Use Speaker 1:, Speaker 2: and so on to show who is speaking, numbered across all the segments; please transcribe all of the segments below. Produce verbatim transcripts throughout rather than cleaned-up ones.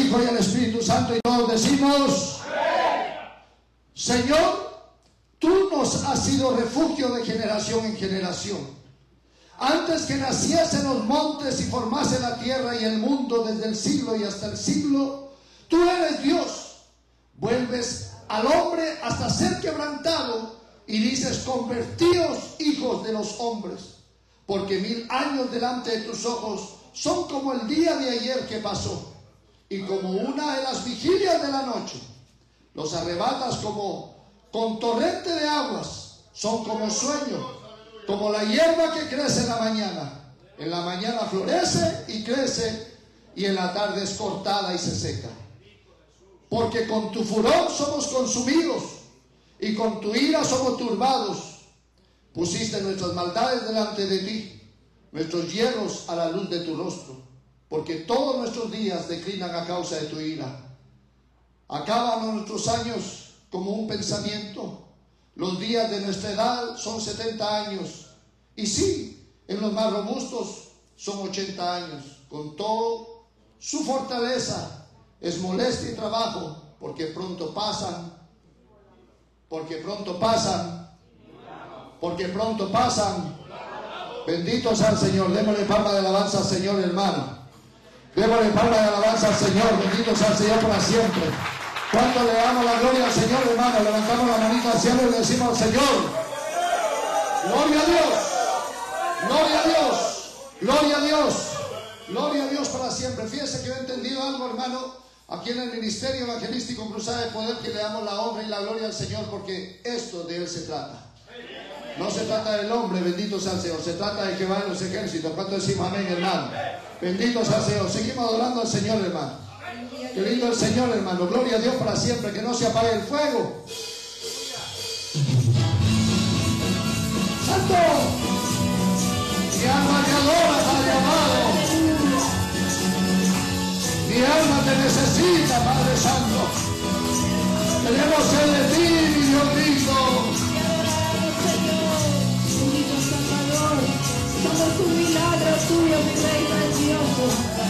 Speaker 1: Hijo y al Espíritu Santo, y todos decimos: Señor, tú nos has sido refugio de generación en generación. Antes que naciesen los montes y formase la tierra y el mundo, desde el siglo y hasta el siglo, tú eres Dios. Vuelves al hombre hasta ser quebrantado y dices: convertíos hijos de los hombres, porque mil años delante de tus ojos son como el día de ayer que pasó, y como una de las vigilias de la noche. Los arrebatas como con torrente de aguas, son como sueño, como la hierba que crece en la mañana. En la mañana florece y crece, y en la tarde es cortada y se seca. Porque con tu furor somos consumidos, y con tu ira somos turbados. Pusiste nuestras maldades delante de ti, nuestros hierros a la luz de tu rostro, porque todos nuestros días declinan a causa de tu ira. Acaban nuestros años como un pensamiento. Los días de nuestra edad son setenta años, y sí, en los más robustos son ochenta años. Con todo, su fortaleza es molestia y trabajo, porque pronto pasan, porque pronto pasan, porque pronto pasan. Bendito sea el Señor. Démosle palma de alabanza al Señor, hermano. Démosle palma de alabanza al Señor. Bendito sea el Señor para siempre. ¿Cuánto le damos la gloria al Señor, hermano? Levantamos la manita al cielo y le decimos al Señor: gloria a Dios, gloria a Dios, gloria a Dios, gloria a Dios para siempre. Fíjese que yo he entendido algo, hermano, aquí en el Ministerio Evangelístico Cruzada de Poder, que le damos la honra y la gloria al Señor, porque esto de Él se trata. No se trata del hombre, bendito sea el Señor, se trata de Jehová de los ejércitos. ¿Cuánto decimos amén, hermano? Bendito sea el Señor. Seguimos adorando al Señor, hermano. Qué lindo el Señor, hermano. Gloria a Dios para siempre. Que no se apague el fuego. ¡Santo! Mi alma te adora, Padre amado. Mi alma te necesita, Padre Santo. Queremos ser de ti, mi Dios lindo.
Speaker 2: Somos un milagro tuyo, mi Rey precioso.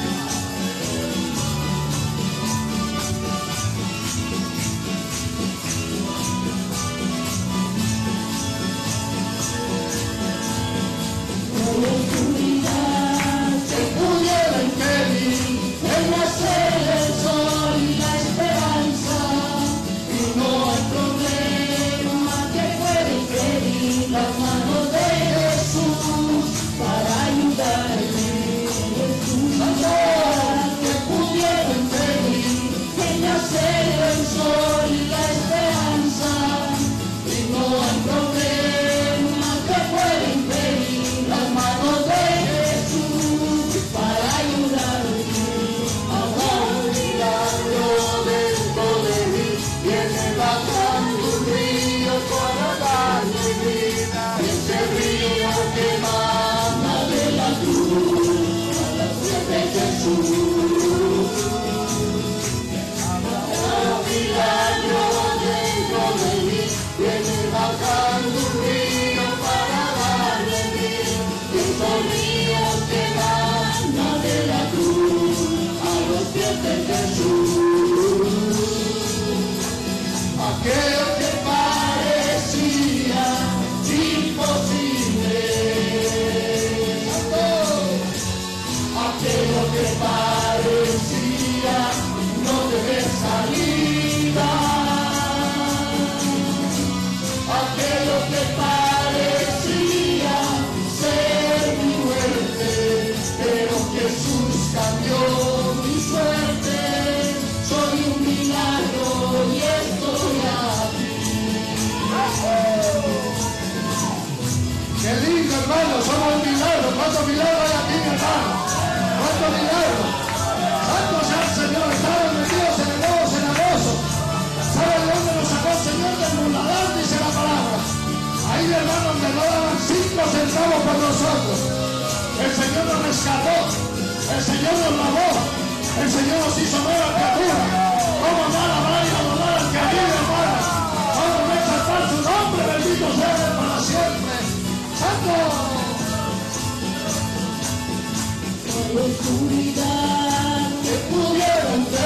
Speaker 2: La oscuridad se pudiera impedir el nacer del sol y la esperanza, y no hay problema que pueda impedir las manos de Jesús para ayudarme. Oscuridad que pudiera impedir el nacer del sol y la esperanza, y no hay problema que pueda impedir las manos de Jesús para ayudarme. Ahora un milagro dentro de mí, viene bajando un río para darme vida. Ese río que emana de la cruz a los pies de Jesús. Ahora un milagro dentro de mí, viene bajando un río para darme vida. Esos ríos que emanan de la cruz a los pies de Jesús. Aquello que parecía imposible, aquello que parecía no tener salida, aquello que parecía ser mi muerte, pero Jesús cambió mi suerte. Soy un milagro y estoy aquí.
Speaker 1: Qué lindo, hermano. Somos un milagro. ¿Cuántos milagros hay aquí, hermano? ¿Cuántos milagros? Santo sea el Señor. Estamos metidos en el nuevo cenagoso. ¿Sabe de dónde nos sacó el Señor? Del muladar, dice la palabra. Ahí, hermano, donde no daban cinco centavos por nosotros. El Señor nos rescató. El Señor nos lavó. El Señor nos hizo nueva criatura. Vamos a alabar y adorar al que vive, hermano. Vamos a exaltar su nombre. Bendito sea Él para siempre. ¡Santo!
Speaker 2: La oscuridad que pudiera entrar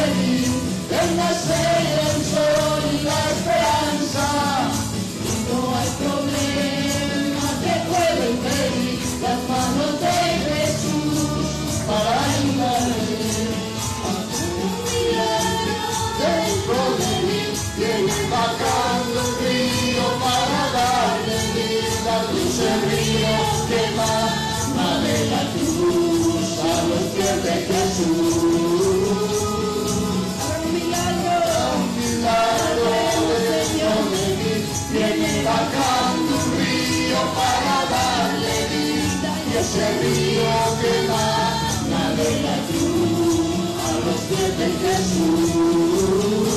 Speaker 2: en Jesús.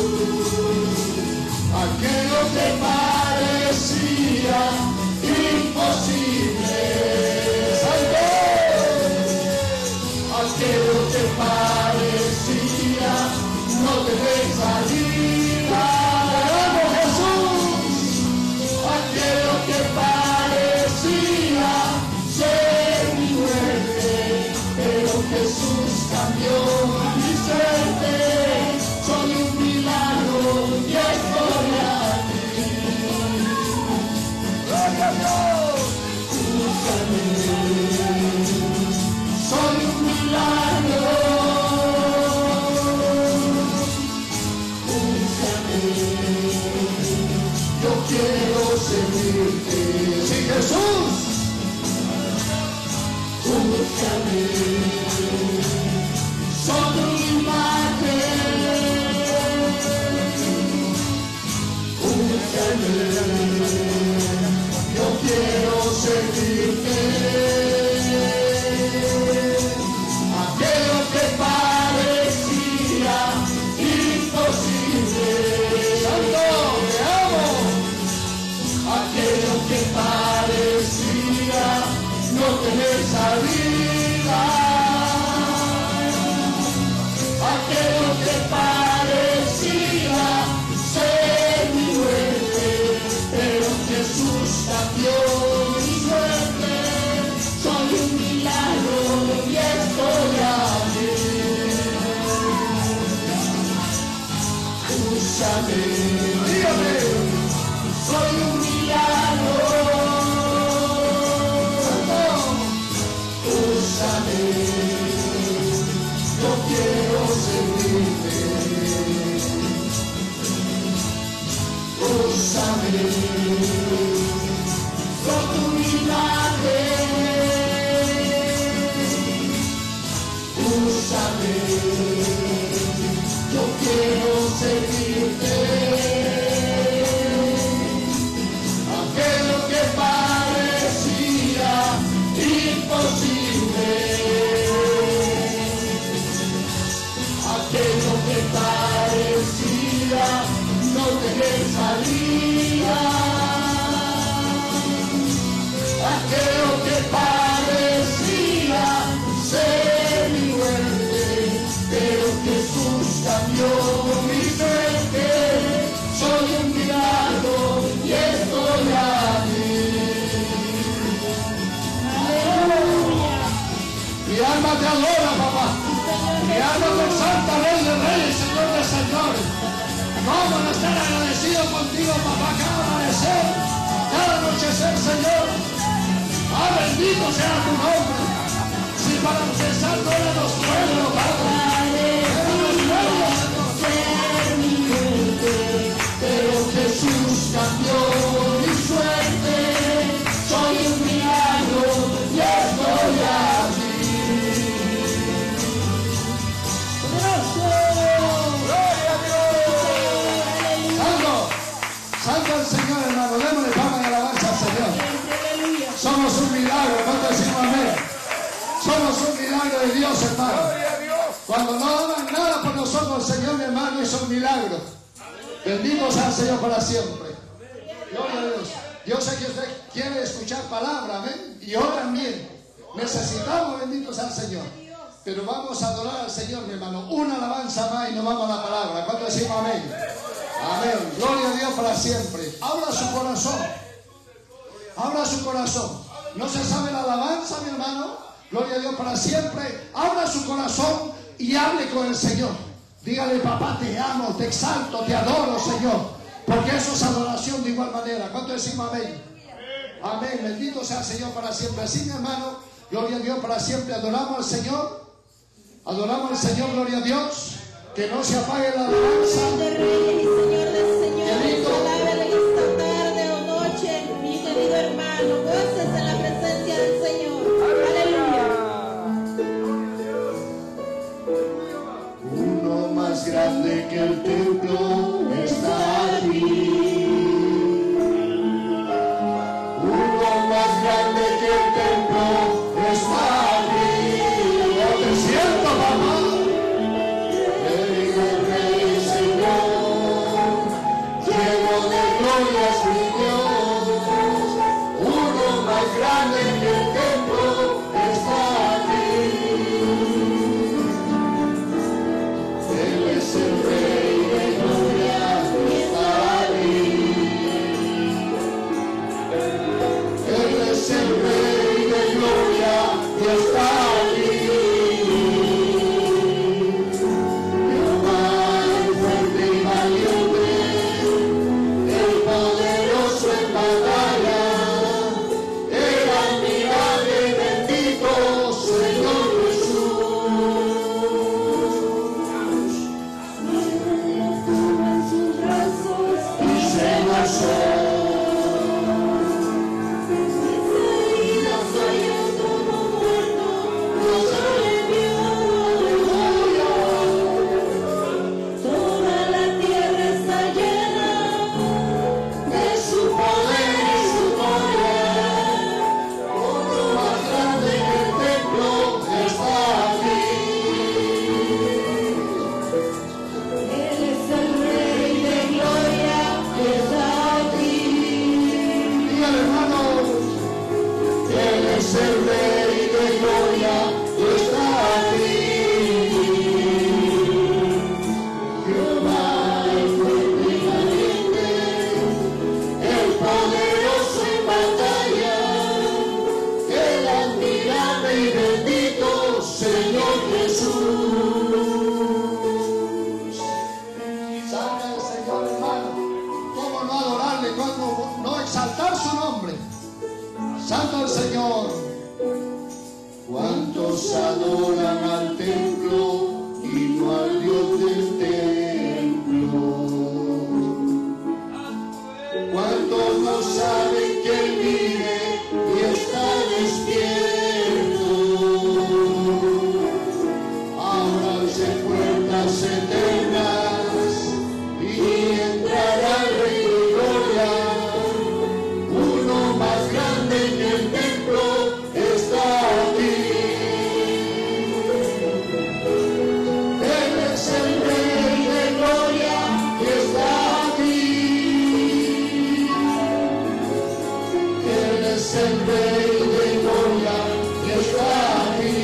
Speaker 2: Aquello que parecía imposible, Santo. Aquello que parecía no tener salida, ¡Amo Jesús! Aquello que parecía ser mi muerte, pero Jesús cambió mi suerte. Soy un milagro y estoy aquí. ¡Gloria a Dios! Úsame. Soy un milagro. Úsame. Yo quiero servirte.
Speaker 1: Sí, Jesús.
Speaker 2: Úsame. Soy tu imagen. Úsame. Yo quiero servirte. Aquello que parecía imposible, Santo, te amo. Aquello que parecía no tener salida, aquello que parecía ser mi muerte, pero Jesús cambió mi suerte. Soy un milagro y estoy aquí. Úsame, dígame, soy un milagro. Úsame, yo quiero servirte. Úsame, con tu imagen. Úsame, yo quiero servirte. Aquello que parecía imposible, aquello que parecía no tener salida, aquello que parecía ser mi muerte, pero Jesús cambió mi suerte. Soy un milagro y estoy aquí.
Speaker 1: Mi alma te adora, papá. Mi alma te exalta, Rey de Reyes, Señor de Señores. ¿Cómo no estar agradecido contigo, papá, cada amanecer, cada anochecer, Señor? Ah, bendito sea tu nombre. Si para empezar no eran los pueblos, Padre, eran los pueblos, Señor.
Speaker 2: Pero Jesús cambió mi suerte. Soy un milagro y estoy aquí.
Speaker 1: ¡Gloria a Dios! ¡Santo! ¡Santo el Señor, hermano! Démosle palmas y alabanza al Señor. Somos un milagro, ¿cuánto decimos amén? Somos un milagro de Dios, hermano. Cuando no hagan nada por nosotros, Señor, mi hermano, es un milagro. Bendito sea el Señor para siempre. Gloria a Dios. Yo sé que usted quiere escuchar palabra, amén. Y yo también. Necesitamos, bendito sea el Señor. Pero vamos a adorar al Señor, mi hermano. Una alabanza más y nos vamos a la palabra. ¿Cuánto decimos amén? Amén. Gloria a Dios para siempre. Abra su corazón. Abra su corazón. ¿No se sabe la alabanza, mi hermano? Gloria a Dios para siempre. Abra su corazón y hable con el Señor. Dígale, papá, te amo, te exalto, te adoro, Señor. Porque eso es adoración de igual manera. ¿Cuánto decimos amén? Amén. Bendito sea el Señor para siempre. Así, mi hermano, gloria a Dios para siempre. Adoramos al Señor. Adoramos al Señor, gloria a Dios. Que no se apague la alabanza.
Speaker 3: Rey de Reyes y Señor de Señores,
Speaker 1: Querido.
Speaker 3: alábale esta tarde o noche, mi querido hermano, goces en la presencia del Señor. Aleluya.
Speaker 2: Uno más grande que el templo está aquí. Uno más grande que el templo está aquí.
Speaker 1: Yo te siento, mamá.
Speaker 2: Él
Speaker 1: es el Rey de gloria y está aquí. Él es el Rey de gloria y está aquí. Jehová el fuerte y valiente, el poderoso en batalla, el admirable y bendito Señor Jesús. Y se gozó. Es el Rey de gloria y está aquí. Jehová el fuerte y valiente, el poderoso en batalla, el admirable y bendito Señor Jesús. Salve el Señor, hermano. ¿Cómo no adorarle? ¿Cómo no exaltar su nombre? Santo el Señor. ¿Cuántos adoran al templo y no al Dios del templo? ¿Cuántos no saben que Él vive y está despierto? Ábranse puertas eternas y entrará el Rey de gloria. Uno más grande que el templo está aquí. Él es el Rey de gloria que está aquí. Él es el Rey de gloria que está aquí.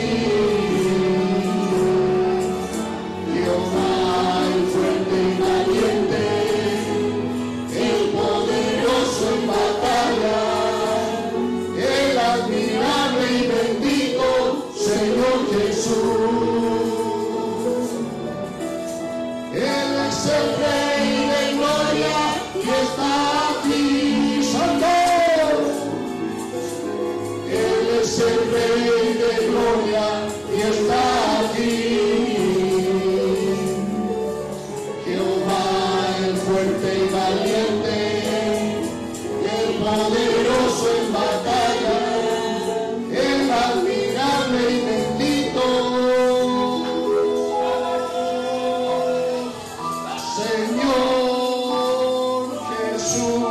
Speaker 1: Jehová el fuerte y valiente, el poderoso en batalla, el admirable y bendito Señor Jesús. Él es el Rey de gloria y está aquí. Santo. Él es el Rey de gloria y está aquí. Jehová el fuerte y valiente, el poderoso en batalla, el admirable y bendito Señor Jesús.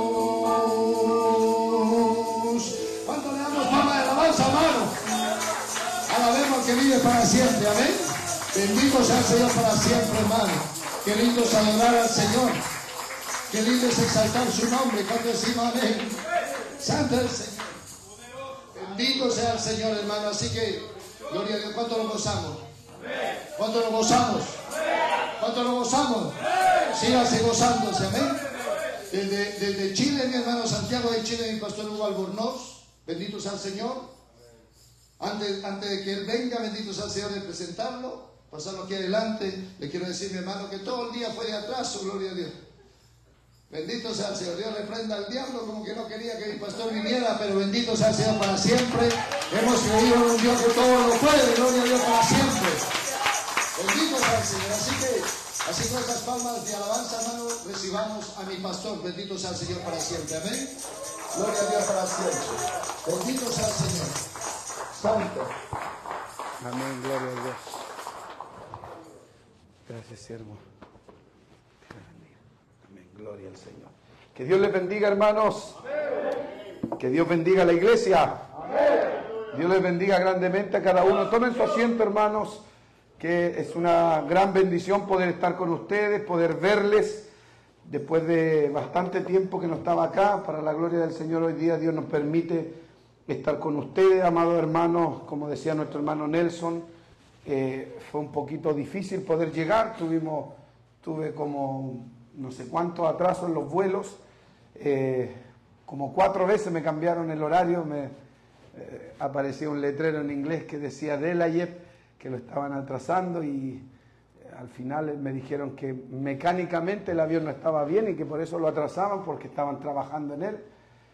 Speaker 1: ¿Cuánto le damos palmas de alabanza, hermano? Alabemos al que vive para siempre, amén. Bendito sea el Señor para siempre, hermano. Qué lindo es adorar al Señor. Qué lindo es exaltar su nombre. Cuando decimos amén. Santo es el Señor. Bendito sea el Señor, hermano. Así que, gloria a Dios. ¿Cuánto lo gozamos? ¿Cuánto lo gozamos? ¿Cuánto lo gozamos? Sígase gozándose, amén. Desde, desde Chile, mi hermano Santiago de Chile, mi pastor Hugo Albornoz. Bendito sea el Señor. Antes, antes de que Él venga, bendito sea el Señor, de presentarlo, pasarlo aquí adelante, le quiero decir, mi hermano, que todo el día fue de atraso, gloria a Dios. Bendito sea el Señor. Dios reprenda al diablo, como que no quería que mi pastor viniera, pero bendito sea el Señor para siempre. Hemos creído en un Dios que todo lo puede, gloria a Dios para siempre. Bendito sea el Señor. Así que, así con estas palmas de alabanza, hermano, recibamos a mi pastor. Bendito sea el Señor para siempre. Amén. Gloria a Dios para siempre. Bendito sea el Señor. Santo.
Speaker 4: Amén, gloria a Dios. Gracias, siervo. Amén, gloria al Señor. Que Dios les bendiga, hermanos. Amén. Que Dios bendiga a la iglesia. Amén. Dios les bendiga grandemente a cada uno. Tomen su asiento, hermanos, que es una gran bendición poder estar con ustedes, poder verles. Después de bastante tiempo que no estaba acá, para la gloria del Señor, hoy día Dios nos permite estar con ustedes, amados hermanos, como decía nuestro hermano Nelson, eh, fue un poquito difícil poder llegar, tuvimos, tuve como no sé cuántos atrasos en los vuelos, eh, como cuatro veces me cambiaron el horario, me eh, aparecía un letrero en inglés que decía Delayep, que lo estaban atrasando y al final me dijeron que mecánicamente el avión no estaba bien y que por eso lo atrasaban porque estaban trabajando en él.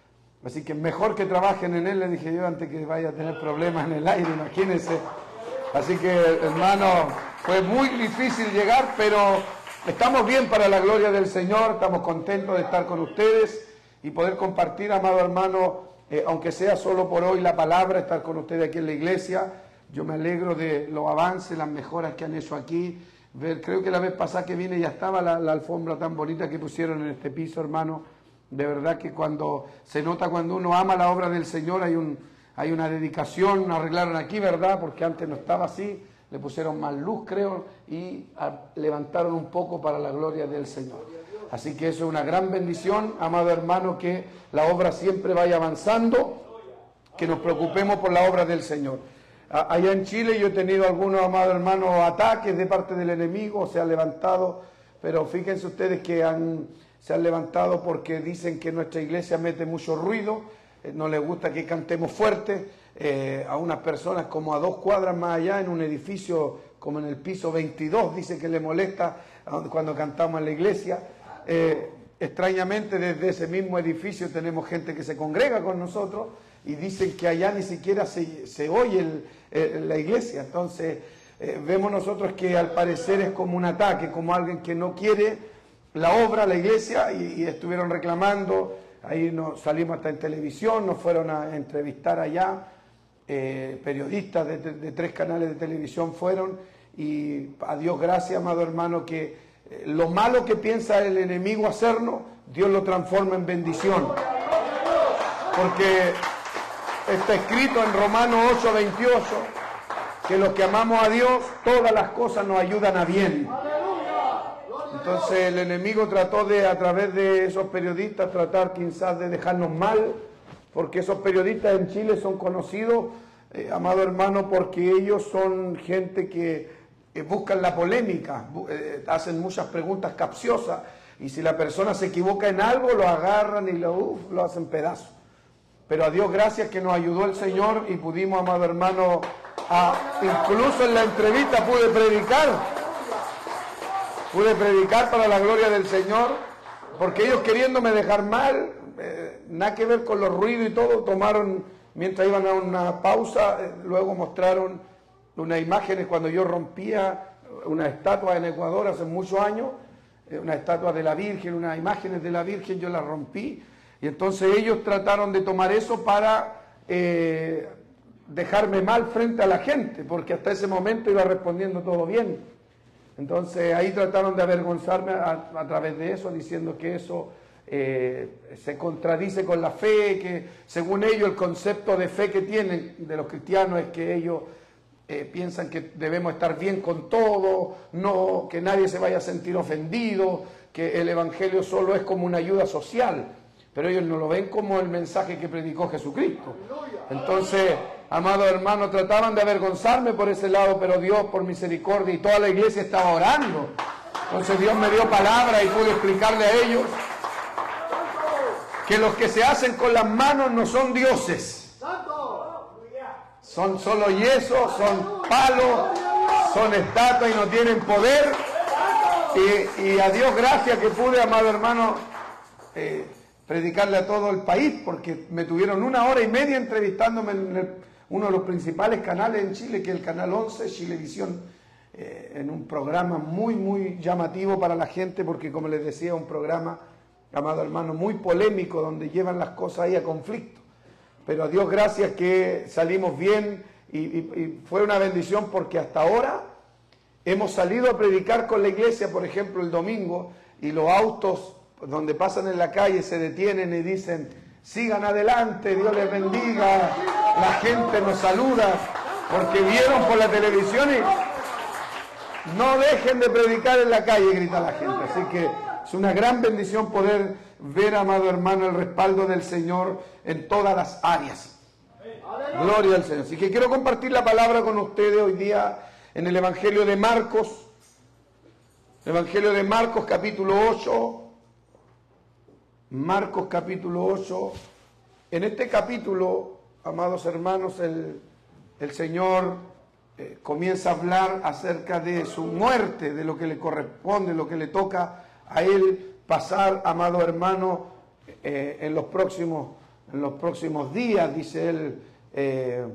Speaker 4: Así que mejor que trabajen en él, le dije yo, antes que vaya a tener problemas en el aire, imagínense. Así que, hermano, fue muy difícil llegar, pero estamos bien para la gloria del Señor, estamos contentos de estar con ustedes y poder compartir, amado hermano, eh, aunque sea solo por hoy la palabra, estar con ustedes aquí en la iglesia. Yo me alegro de los avances, las mejoras que han hecho aquí. Ver, creo que la vez pasada que vine ya estaba la, la alfombra tan bonita que pusieron en este piso, hermano. De verdad que cuando se nota cuando uno ama la obra del Señor, hay un hay una dedicación, arreglaron aquí, ¿verdad? Porque antes no estaba así, le pusieron más luz, creo, y a, levantaron un poco para la gloria del Señor. Así que eso es una gran bendición, amado hermano, que la obra siempre vaya avanzando, que nos preocupemos por la obra del Señor. A, allá en Chile yo he tenido algunos, amados hermanos, ataques de parte del enemigo, se han levantado, pero fíjense ustedes que han... se han levantado porque dicen que nuestra iglesia mete mucho ruido, eh, no les gusta que cantemos fuerte, eh, a unas personas como a dos cuadras más allá en un edificio como en el piso veintidós, dice que le molesta cuando cantamos en la iglesia. Eh, extrañamente desde ese mismo edificio tenemos gente que se congrega con nosotros y dicen que allá ni siquiera se, se oye el, el, la iglesia. Entonces eh, vemos nosotros que al parecer es como un ataque, como alguien que no quiere la obra, la iglesia, y, y estuvieron reclamando, ahí nos salimos hasta en televisión, nos fueron a entrevistar allá, eh, periodistas de, de, de tres canales de televisión fueron, y a Dios gracias, amado hermano, que eh, lo malo que piensa el enemigo hacernos, Dios lo transforma en bendición, porque está escrito en Romanos ocho veintiocho, que los que amamos a Dios, todas las cosas nos ayudan a bien. Entonces el enemigo trató de, a través de esos periodistas, tratar quizás de dejarnos mal, porque esos periodistas en Chile son conocidos, eh, amado hermano, porque ellos son gente que eh, buscan la polémica, eh, hacen muchas preguntas capciosas, y si la persona se equivoca en algo, lo agarran y lo, uf, lo hacen pedazos. Pero a Dios gracias que nos ayudó el Señor y pudimos, amado hermano, a, incluso en la entrevista pude predicar. Pude predicar para la gloria del Señor, porque ellos queriéndome dejar mal, eh, nada que ver con los ruidos y todo, tomaron, mientras iban a una pausa, eh, luego mostraron unas imágenes cuando yo rompía una estatua en Ecuador hace muchos años, eh, una estatua de la Virgen, unas imágenes de la Virgen, yo las rompí, y entonces ellos trataron de tomar eso para eh, dejarme mal frente a la gente, porque hasta ese momento iba respondiendo todo bien. Entonces ahí trataron de avergonzarme a, a través de eso, diciendo que eso eh, se contradice con la fe, que según ellos el concepto de fe que tienen de los cristianos es que ellos eh, piensan que debemos estar bien con todo, no, que nadie se vaya a sentir ofendido, que el evangelio solo es como una ayuda social, pero ellos no lo ven como el mensaje que predicó Jesucristo. Entonces, amados hermanos, trataban de avergonzarme por ese lado, pero Dios, por misericordia, y toda la iglesia estaba orando. Entonces Dios me dio palabra y pude explicarle a ellos que los que se hacen con las manos no son dioses. Son solo yeso, son palos, son estatuas y no tienen poder. Y, y a Dios gracias que pude, amado hermano, eh, predicarle a todo el país, porque me tuvieron una hora y media entrevistándome en el, uno de los principales canales en Chile, que es el Canal once, Chilevisión, eh, en un programa muy, muy llamativo para la gente, porque como les decía, un programa, amado hermano, muy polémico, donde llevan las cosas ahí a conflicto. Pero a Dios gracias que salimos bien y, y, y fue una bendición, porque hasta ahora hemos salido a predicar con la iglesia, por ejemplo, el domingo, y los autos donde pasan en la calle se detienen y dicen, sigan adelante, Dios les bendiga, la gente nos saluda, porque vieron por la televisión y no dejen de predicar en la calle, grita la gente. Así que es una gran bendición poder ver, amado hermano, el respaldo del Señor en todas las áreas. Gloria al Señor. Así que quiero compartir la palabra con ustedes hoy día. en el Evangelio de Marcos, Evangelio de Marcos capítulo ocho, Marcos capítulo ocho. En este capítulo, amados hermanos, el, el Señor eh, comienza a hablar acerca de su muerte, de lo que le corresponde, lo que le toca a Él pasar, amado hermano, eh, en los próximos, en los próximos días, dice Él. Eh,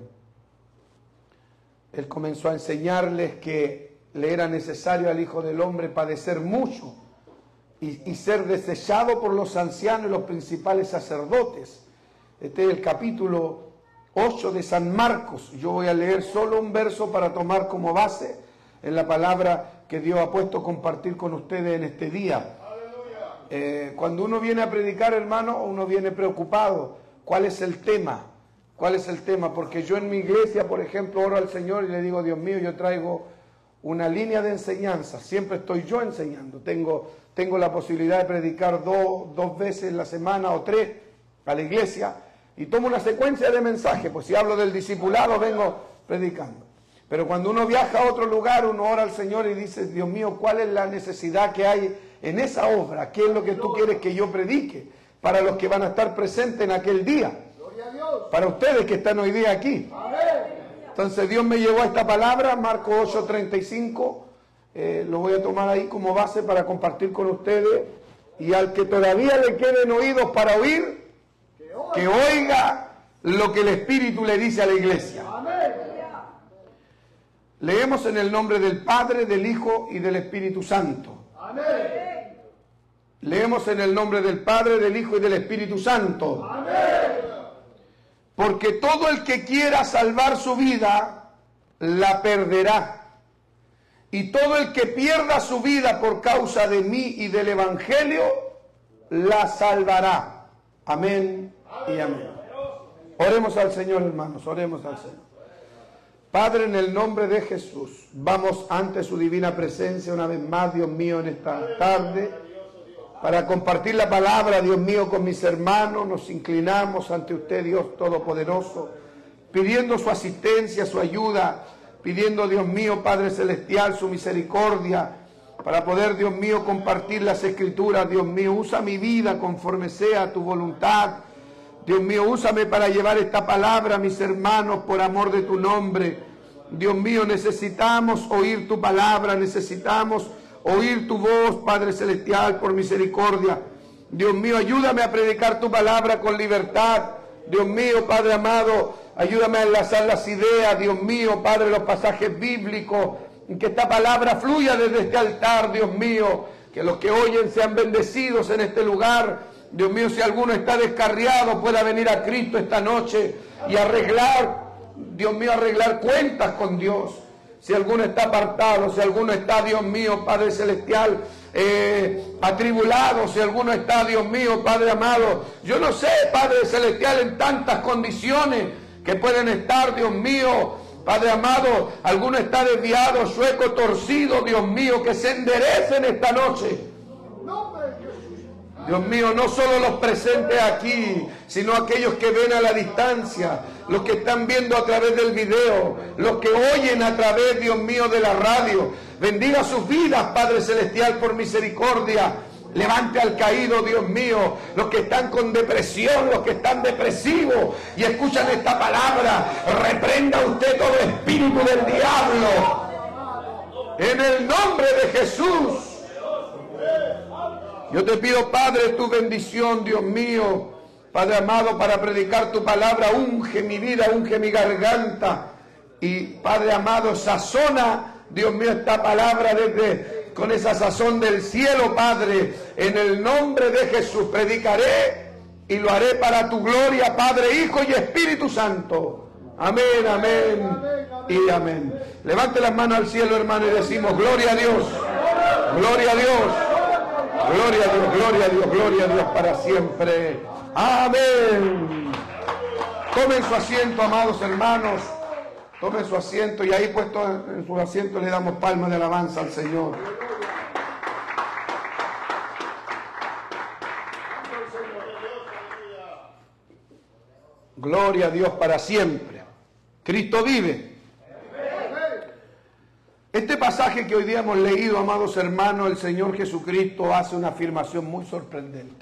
Speaker 4: Él comenzó a enseñarles que le era necesario al Hijo del Hombre padecer mucho y, y ser desechado por los ancianos y los principales sacerdotes. Este es el capítulo ocho de San Marcos. Yo voy a leer solo un verso para tomar como base en la palabra que Dios ha puesto a compartir con ustedes en este día. Eh, cuando uno viene a predicar, hermano, uno viene preocupado. ¿Cuál es el tema? ¿Cuál es el tema? Porque yo en mi iglesia, por ejemplo, oro al Señor y le digo, Dios mío, yo traigo una línea de enseñanza. Siempre estoy yo enseñando. Tengo, tengo la posibilidad de predicar dos, dos veces en la semana o tres a la iglesia y tomo una secuencia de mensajes. Pues si hablo del discipulado, vengo predicando. Pero cuando uno viaja a otro lugar, uno ora al Señor y dice, Dios mío, ¿cuál es la necesidad que hay en esa obra? ¿Qué es lo que tú quieres que yo predique para los que van a estar presentes en aquel día? Para ustedes que están hoy día aquí. Entonces Dios me llevó a esta palabra, Marcos ocho treinta y cinco. Eh, lo voy a tomar ahí como base para compartir con ustedes. Y al que todavía le queden oídos para oír, que oiga lo que el Espíritu le dice a la iglesia. Leemos en el nombre del Padre, del Hijo y del Espíritu Santo. Leemos en el nombre del Padre, del Hijo y del Espíritu Santo. Porque todo el que quiera salvar su vida, la perderá. Y todo el que pierda su vida por causa de mí y del Evangelio, la salvará. Amén y amén. Oremos al Señor, hermanos, oremos al Señor. Padre, en el nombre de Jesús, vamos ante su divina presencia una vez más, Dios mío, en esta tarde. Para compartir la palabra, Dios mío, con mis hermanos, nos inclinamos ante usted, Dios Todopoderoso, pidiendo su asistencia, su ayuda, pidiendo, Dios mío, Padre Celestial, su misericordia, para poder, Dios mío, compartir las Escrituras. Dios mío, usa mi vida conforme sea tu voluntad. Dios mío, úsame para llevar esta palabra a mis hermanos por amor de tu nombre. Dios mío, necesitamos oír tu palabra, necesitamos oír tu voz, Padre Celestial, por misericordia. Dios mío, ayúdame a predicar tu palabra con libertad. Dios mío, Padre amado, ayúdame a enlazar las ideas. Dios mío, Padre, los pasajes bíblicos, que esta palabra fluya desde este altar, Dios mío. Que los que oyen sean bendecidos en este lugar. Dios mío, si alguno está descarriado, pueda venir a Cristo esta noche y arreglar, Dios mío, arreglar cuentas con Dios. Si alguno está apartado, si alguno está, Dios mío, Padre Celestial, eh, atribulado, si alguno está, Dios mío, Padre amado, yo no sé, Padre Celestial, en tantas condiciones que pueden estar, Dios mío, Padre amado, alguno está desviado, sueco, torcido, Dios mío, que se enderecen esta noche. Dios mío, no solo los presentes aquí, sino aquellos que ven a la distancia, los que están viendo a través del video, los que oyen a través, Dios mío, de la radio. Bendiga sus vidas, Padre Celestial, por misericordia. Levante al caído, Dios mío, los que están con depresión, los que están depresivos y escuchan esta palabra. Reprenda usted todo espíritu del diablo. En el nombre de Jesús. Yo te pido, Padre, tu bendición, Dios mío, Padre amado, para predicar tu palabra. Unge mi vida, unge mi garganta. Y, Padre amado, sazona, Dios mío, esta palabra desde con esa sazón del cielo, Padre. En el nombre de Jesús predicaré y lo haré para tu gloria, Padre, Hijo y Espíritu Santo. Amén, amén y amén. Levante las manos al cielo, hermano, y decimos, gloria a Dios, gloria a Dios. Gloria a Dios, gloria a Dios, gloria a Dios para siempre. Amén. Tomen su asiento, amados hermanos. Tomen su asiento y ahí puesto en su asiento le damos palmas de alabanza al Señor. Gloria a Dios para siempre. Cristo vive. Este pasaje que hoy día hemos leído, amados hermanos, el Señor Jesucristo hace una afirmación muy sorprendente.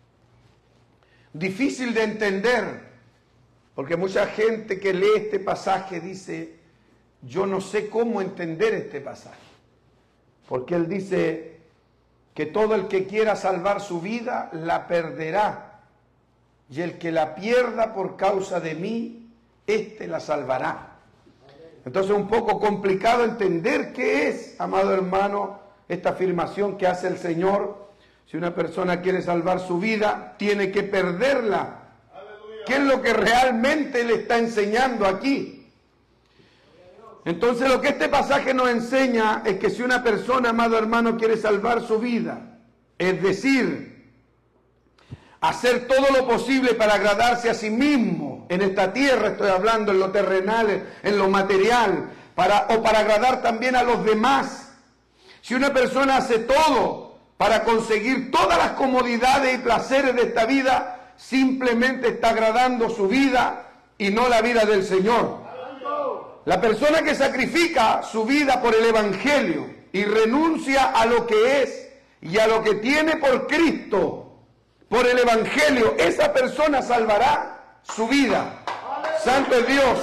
Speaker 4: Difícil de entender, porque mucha gente que lee este pasaje dice, yo no sé cómo entender este pasaje. Porque Él dice que todo el que quiera salvar su vida, la perderá. Y el que la pierda por causa de mí, éste la salvará. Entonces es un poco complicado entender qué es, amado hermano, esta afirmación que hace el Señor. Si una persona quiere salvar su vida, tiene que perderla. ¿Qué es lo que realmente le está enseñando aquí? Entonces lo que este pasaje nos enseña es que si una persona, amado hermano, quiere salvar su vida, es decir, hacer todo lo posible para agradarse a sí mismo, en esta tierra estoy hablando, en lo terrenal, en lo material, para, o para agradar también a los demás. Si una persona hace todo para conseguir todas las comodidades y placeres de esta vida, simplemente está agradando su vida y no la vida del Señor. La persona que sacrifica su vida por el Evangelio y renuncia a lo que es y a lo que tiene por Cristo, por el Evangelio, esa persona salvará su vida. Santo es Dios.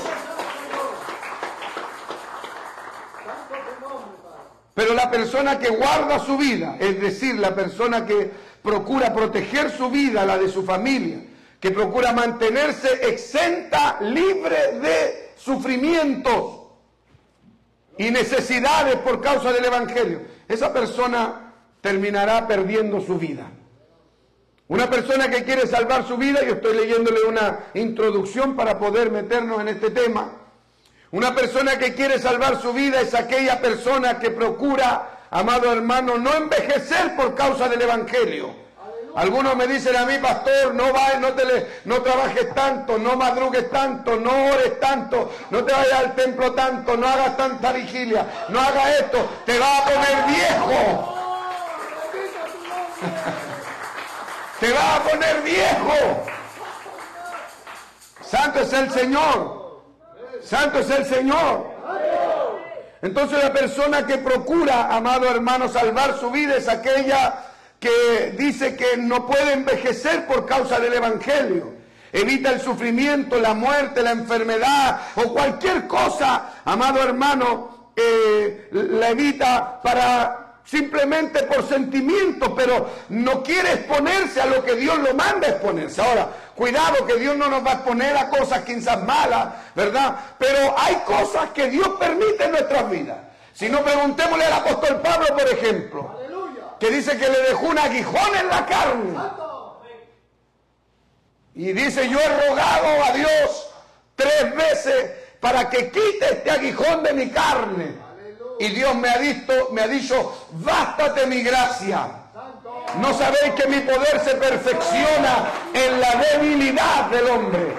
Speaker 4: Pero la persona que guarda su vida, es decir, la persona que procura proteger su vida, la de su familia, que procura mantenerse exenta, libre de sufrimientos y necesidades por causa del Evangelio, esa persona terminará perdiendo su vida. Una persona que quiere salvar su vida, yo estoy leyéndole una introducción para poder meternos en este tema. Una persona que quiere salvar su vida es aquella persona que procura, amado hermano, no envejecer por causa del Evangelio. Algunos me dicen a mí, pastor, no vayas, no, te le, no trabajes tanto, no madrugues tanto, no ores tanto, no te vayas al templo tanto, no hagas tanta vigilia, no hagas esto, te vas a poner viejo. Te vas a poner viejo. Santo es el Señor. Santo es el Señor. Entonces la persona que procura, amado hermano, salvar su vida es aquella que dice que no puede envejecer por causa del Evangelio. Evita el sufrimiento, la muerte, la enfermedad o cualquier cosa, amado hermano, eh, la evita para simplemente por sentimiento, pero no quiere exponerse a lo que Dios lo manda a exponerse. Ahora, cuidado que Dios no nos va a exponer a cosas quizás malas, ¿verdad? Pero hay cosas que Dios permite en nuestras vidas. Si no, preguntémosle al apóstol Pablo, por ejemplo, que dice que le dejó un aguijón en la carne. Y dice, yo he rogado a Dios tres veces para que quite este aguijón de mi carne. Y Dios me ha dicho, me ha dicho, bástate mi gracia. No sabéis que mi poder se perfecciona en la debilidad del hombre.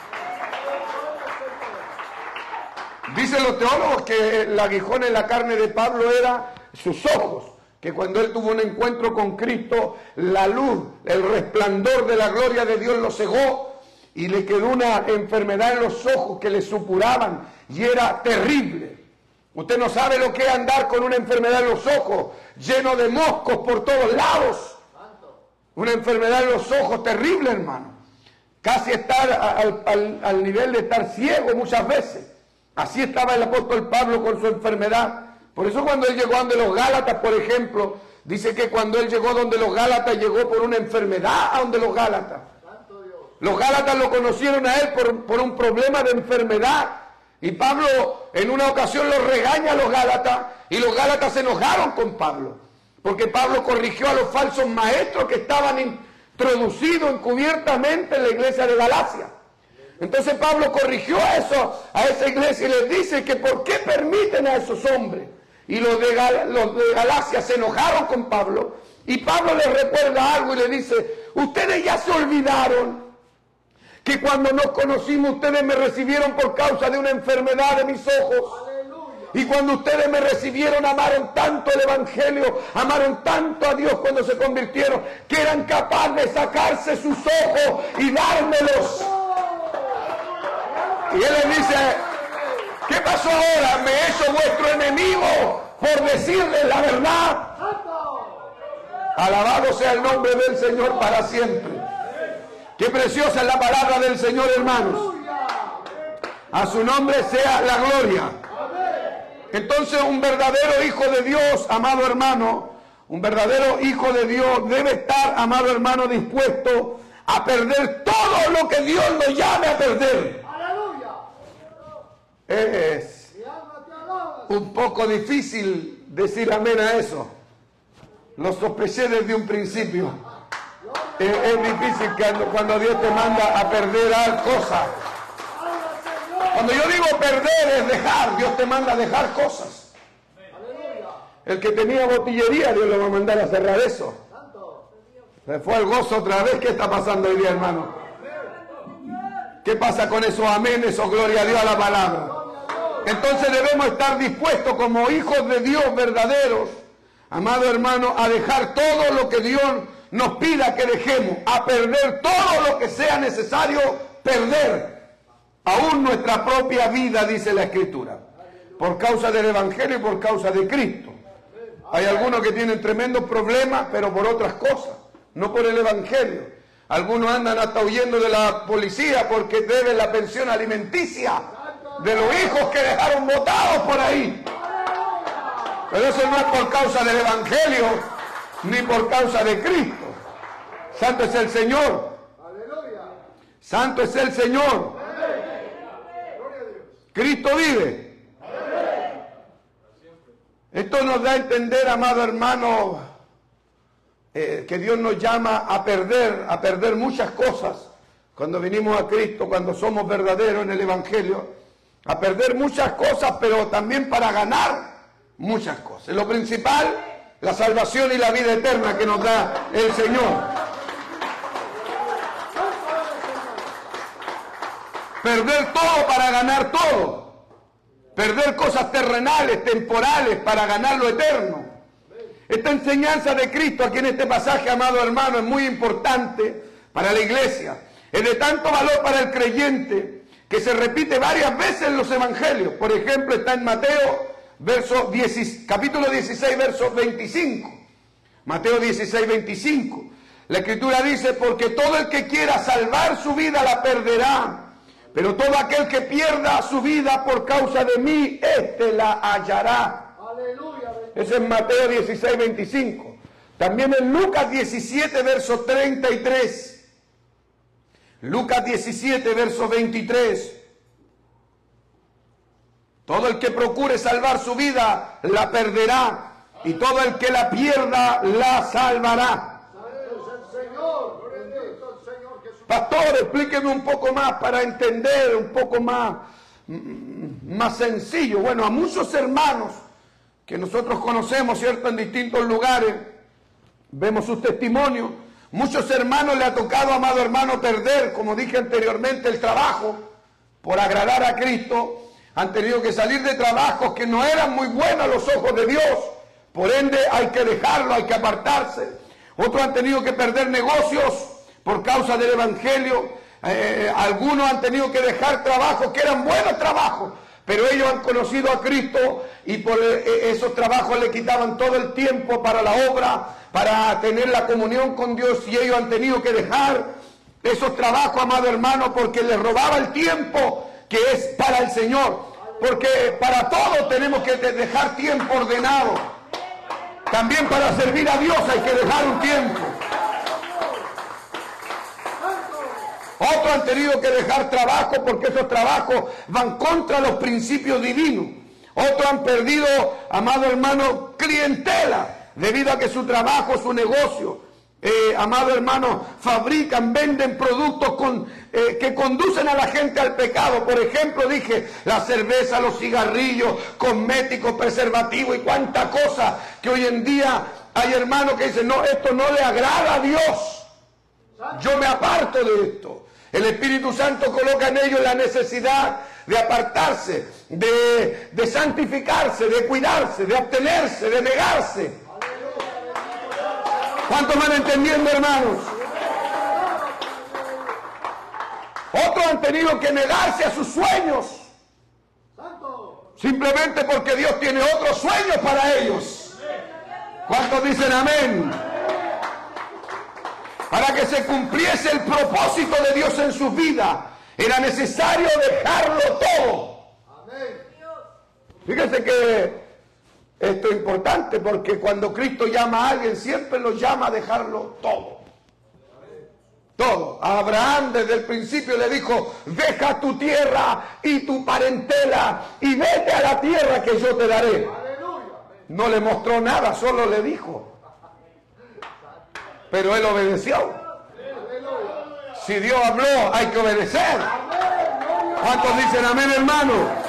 Speaker 4: Dicen los teólogos que el aguijón en la carne de Pablo era sus ojos, que cuando él tuvo un encuentro con Cristo, la luz, el resplandor de la gloria de Dios lo cegó y le quedó una enfermedad en los ojos que le supuraban y era terrible. Usted no sabe lo que es andar con una enfermedad en los ojos, lleno de moscos por todos lados. Una enfermedad en los ojos terrible, hermano. Casi estar al, al, al nivel de estar ciego muchas veces. Así estaba el apóstol Pablo con su enfermedad. Por eso cuando él llegó donde los Gálatas, por ejemplo, dice que cuando él llegó donde los Gálatas, llegó por una enfermedad a donde los Gálatas. Los Gálatas lo conocieron a él por, por un problema de enfermedad. Y Pablo en una ocasión los regaña a los Gálatas y los Gálatas se enojaron con Pablo. Porque Pablo corrigió a los falsos maestros que estaban introducidos encubiertamente en la iglesia de Galacia. Entonces Pablo corrigió a, eso, a esa iglesia y les dice que por qué permiten a esos hombres. Y los de, Gal, los de Galacia se enojaron con Pablo. Y Pablo les recuerda algo y le dice, ustedes ya se olvidaron que cuando nos conocimos ustedes me recibieron por causa de una enfermedad de mis ojos. Y cuando ustedes me recibieron amaron tanto el Evangelio, amaron tanto a Dios cuando se convirtieron, que eran capaces de sacarse sus ojos y dármelos. Y él les dice, ¿qué pasó ahora? ¿Me he hecho vuestro enemigo? por decirles la verdad. Alabado sea el nombre del Señor para siempre. Qué preciosa es la palabra del Señor, hermanos. A su nombre sea la gloria. Entonces, un verdadero hijo de Dios, amado hermano, un verdadero hijo de Dios debe estar, amado hermano, dispuesto a perder todo lo que Dios lo llame a perder. Es un poco difícil decir amén a eso. Lo sospeché desde un principio. Es, es difícil cuando, cuando Dios te manda a perder cosas. Cuando yo digo perder es dejar. Dios te manda a dejar cosas. El que tenía botillería, Dios le va a mandar a cerrar eso. Se fue el gozo otra vez. ¿Qué está pasando hoy día, hermano? ¿Qué pasa con esos amenes o gloria a Dios a la palabra? Entonces debemos estar dispuestos como hijos de Dios verdaderos, amado hermano, a dejar todo lo que Dios nos pida que dejemos, a perder todo lo que sea necesario perder, aún nuestra propia vida, dice la Escritura, por causa del Evangelio y por causa de Cristo. Hay algunos que tienen tremendos problemas, pero por otras cosas, no por el Evangelio. Algunos andan hasta huyendo de la policía porque deben la pensión alimenticia de los hijos que dejaron botados por ahí. Pero eso no es por causa del Evangelio ni por causa de Cristo. Santo es el Señor. Santo es el Señor. Cristo vive. Esto nos da a entender, amado hermano, eh, que Dios nos llama a perder, a perder muchas cosas cuando venimos a Cristo, cuando somos verdaderos en el Evangelio, a perder muchas cosas, pero también para ganar muchas cosas. Lo principal, la salvación y la vida eterna que nos da el Señor. Perder todo para ganar todo. Perder cosas terrenales, temporales, para ganar lo eterno. Esta enseñanza de Cristo aquí en este pasaje, amado hermano, es muy importante para la iglesia. Es de tanto valor para el creyente que se repite varias veces en los evangelios. Por ejemplo, está en Mateo, verso diez, capítulo dieciséis, verso veinticinco. Mateo dieciséis, veinticinco. La Escritura dice, porque todo el que quiera salvar su vida la perderá. Pero todo aquel que pierda su vida por causa de mí, éste la hallará. Aleluya. Ese es Mateo dieciséis, veinticinco. También en Lucas diecisiete, verso treinta y tres. Lucas diecisiete, verso veintitrés. Todo el que procure salvar su vida, la perderá. Y todo el que la pierda, la salvará. Pastor, explíqueme un poco más para entender, un poco más, más sencillo. Bueno, a muchos hermanos que nosotros conocemos, ¿cierto?, en distintos lugares, vemos sus testimonios. Muchos hermanos le ha tocado, amado hermano, perder, como dije anteriormente, el trabajo por agradar a Cristo. Han tenido que salir de trabajos que no eran muy buenos a los ojos de Dios. Por ende, hay que dejarlo, hay que apartarse. Otros han tenido que perder negocios por causa del Evangelio. Eh, algunos han tenido que dejar trabajos que eran buenos trabajos, pero ellos han conocido a Cristo y por eh, esos trabajos le quitaban todo el tiempo para la obra, para tener la comunión con Dios, y ellos han tenido que dejar esos trabajos, amado hermano, porque les robaba el tiempo que es para el Señor. Porque para todo tenemos que dejar tiempo ordenado. También para servir a Dios hay que dejar un tiempo. Otros han tenido que dejar trabajo porque esos trabajos van contra los principios divinos. Otros han perdido, amado hermano, clientela, debido a que su trabajo, su negocio, eh, amado hermano, fabrican, venden productos con, eh, que conducen a la gente al pecado. Por ejemplo, dije, la cerveza, los cigarrillos, cosméticos, preservativos y cuánta cosa que hoy en día hay hermanos que dicen, no, esto no le agrada a Dios. Yo me aparto de esto. El Espíritu Santo coloca en ellos la necesidad de apartarse, de, de santificarse, de cuidarse, de abstenerse, de negarse. ¿Cuántos van entendiendo, hermanos? Otros han tenido que negarse a sus sueños. Simplemente porque Dios tiene otros sueños para ellos. ¿Cuántos dicen amén? Para que se cumpliese el propósito de Dios en su vida, era necesario dejarlo todo. Fíjense que esto es importante porque cuando Cristo llama a alguien, siempre lo llama a dejarlo todo. Todo. A Abraham desde el principio le dijo, deja tu tierra y tu parentela y vete a la tierra que yo te daré. No le mostró nada, solo le dijo. Pero él obedeció. Si Dios habló, hay que obedecer. ¿Cuántos dicen amén, hermano?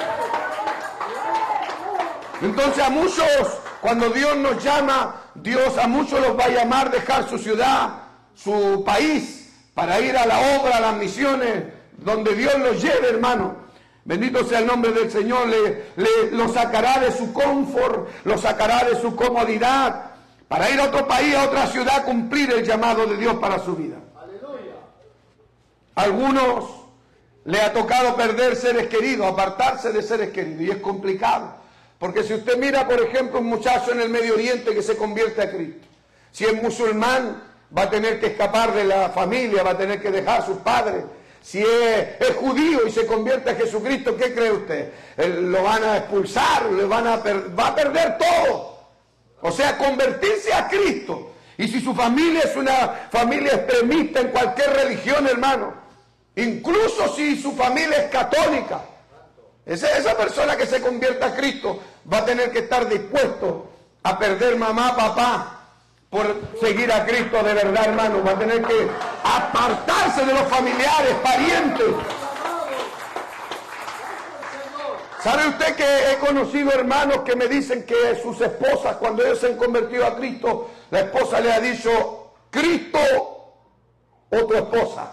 Speaker 4: Entonces a muchos, cuando Dios nos llama, Dios a muchos los va a llamar dejar su ciudad, su país, para ir a la obra, a las misiones, donde Dios los lleve, hermano. Bendito sea el nombre del Señor. Le, le, lo sacará de su confort, lo sacará de su comodidad, para ir a otro país, a otra ciudad, cumplir el llamado de Dios para su vida. Aleluya. Algunos le ha tocado perder seres queridos, apartarse de seres queridos, y es complicado. Porque si usted mira, por ejemplo, un muchacho en el Medio Oriente que se convierte a Cristo, si es musulmán, va a tener que escapar de la familia, va a tener que dejar a sus padres. Si es, es judío y se convierte a Jesucristo, ¿qué cree usted? Él, lo van a expulsar, le van a per, va a perder todo. O sea, convertirse a Cristo. Y si su familia es una familia extremista en cualquier religión, hermano, incluso si su familia es católica, esa, esa persona que se convierta a Cristo va a tener que estar dispuesto a perder mamá, papá, por seguir a Cristo de verdad, hermano. Va a tener que apartarse de los familiares, parientes. ¿Sabe usted que he conocido hermanos que me dicen que sus esposas, cuando ellos se han convertido a Cristo, la esposa le ha dicho, Cristo o tu esposa?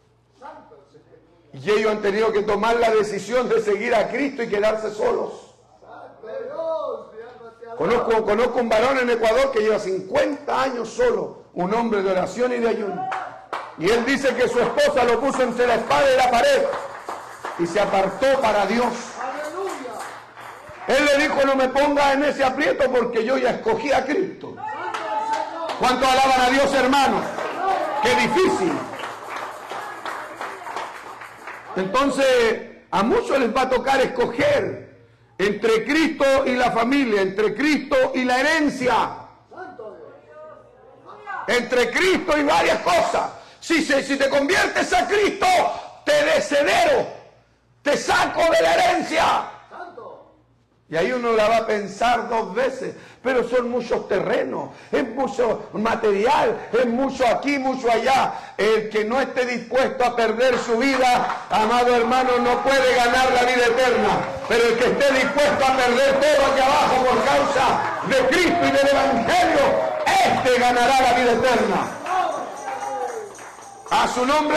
Speaker 4: Y ellos han tenido que tomar la decisión de seguir a Cristo y quedarse solos. Conozco, conozco un varón en Ecuador que lleva cincuenta años solo, un hombre de oración y de ayuno. Y él dice que su esposa lo puso entre la espada y la pared y se apartó para Dios. Él le dijo, no me pongas en ese aprieto porque yo ya escogí a Cristo. ¿Cuánto alaban a Dios, hermanos? ¡Qué difícil! Entonces, a muchos les va a tocar escoger entre Cristo y la familia, entre Cristo y la herencia, entre Cristo y varias cosas. Si, se, si te conviertes a Cristo, te desheredo, te saco de la herencia. Y ahí uno la va a pensar dos veces, pero son muchos terrenos, es mucho material, es mucho aquí, mucho allá. El que no esté dispuesto a perder su vida, amado hermano, no puede ganar la vida eterna. Pero el que esté dispuesto a perder todo aquí abajo por causa de Cristo y del Evangelio, este ganará la vida eterna. A su nombre.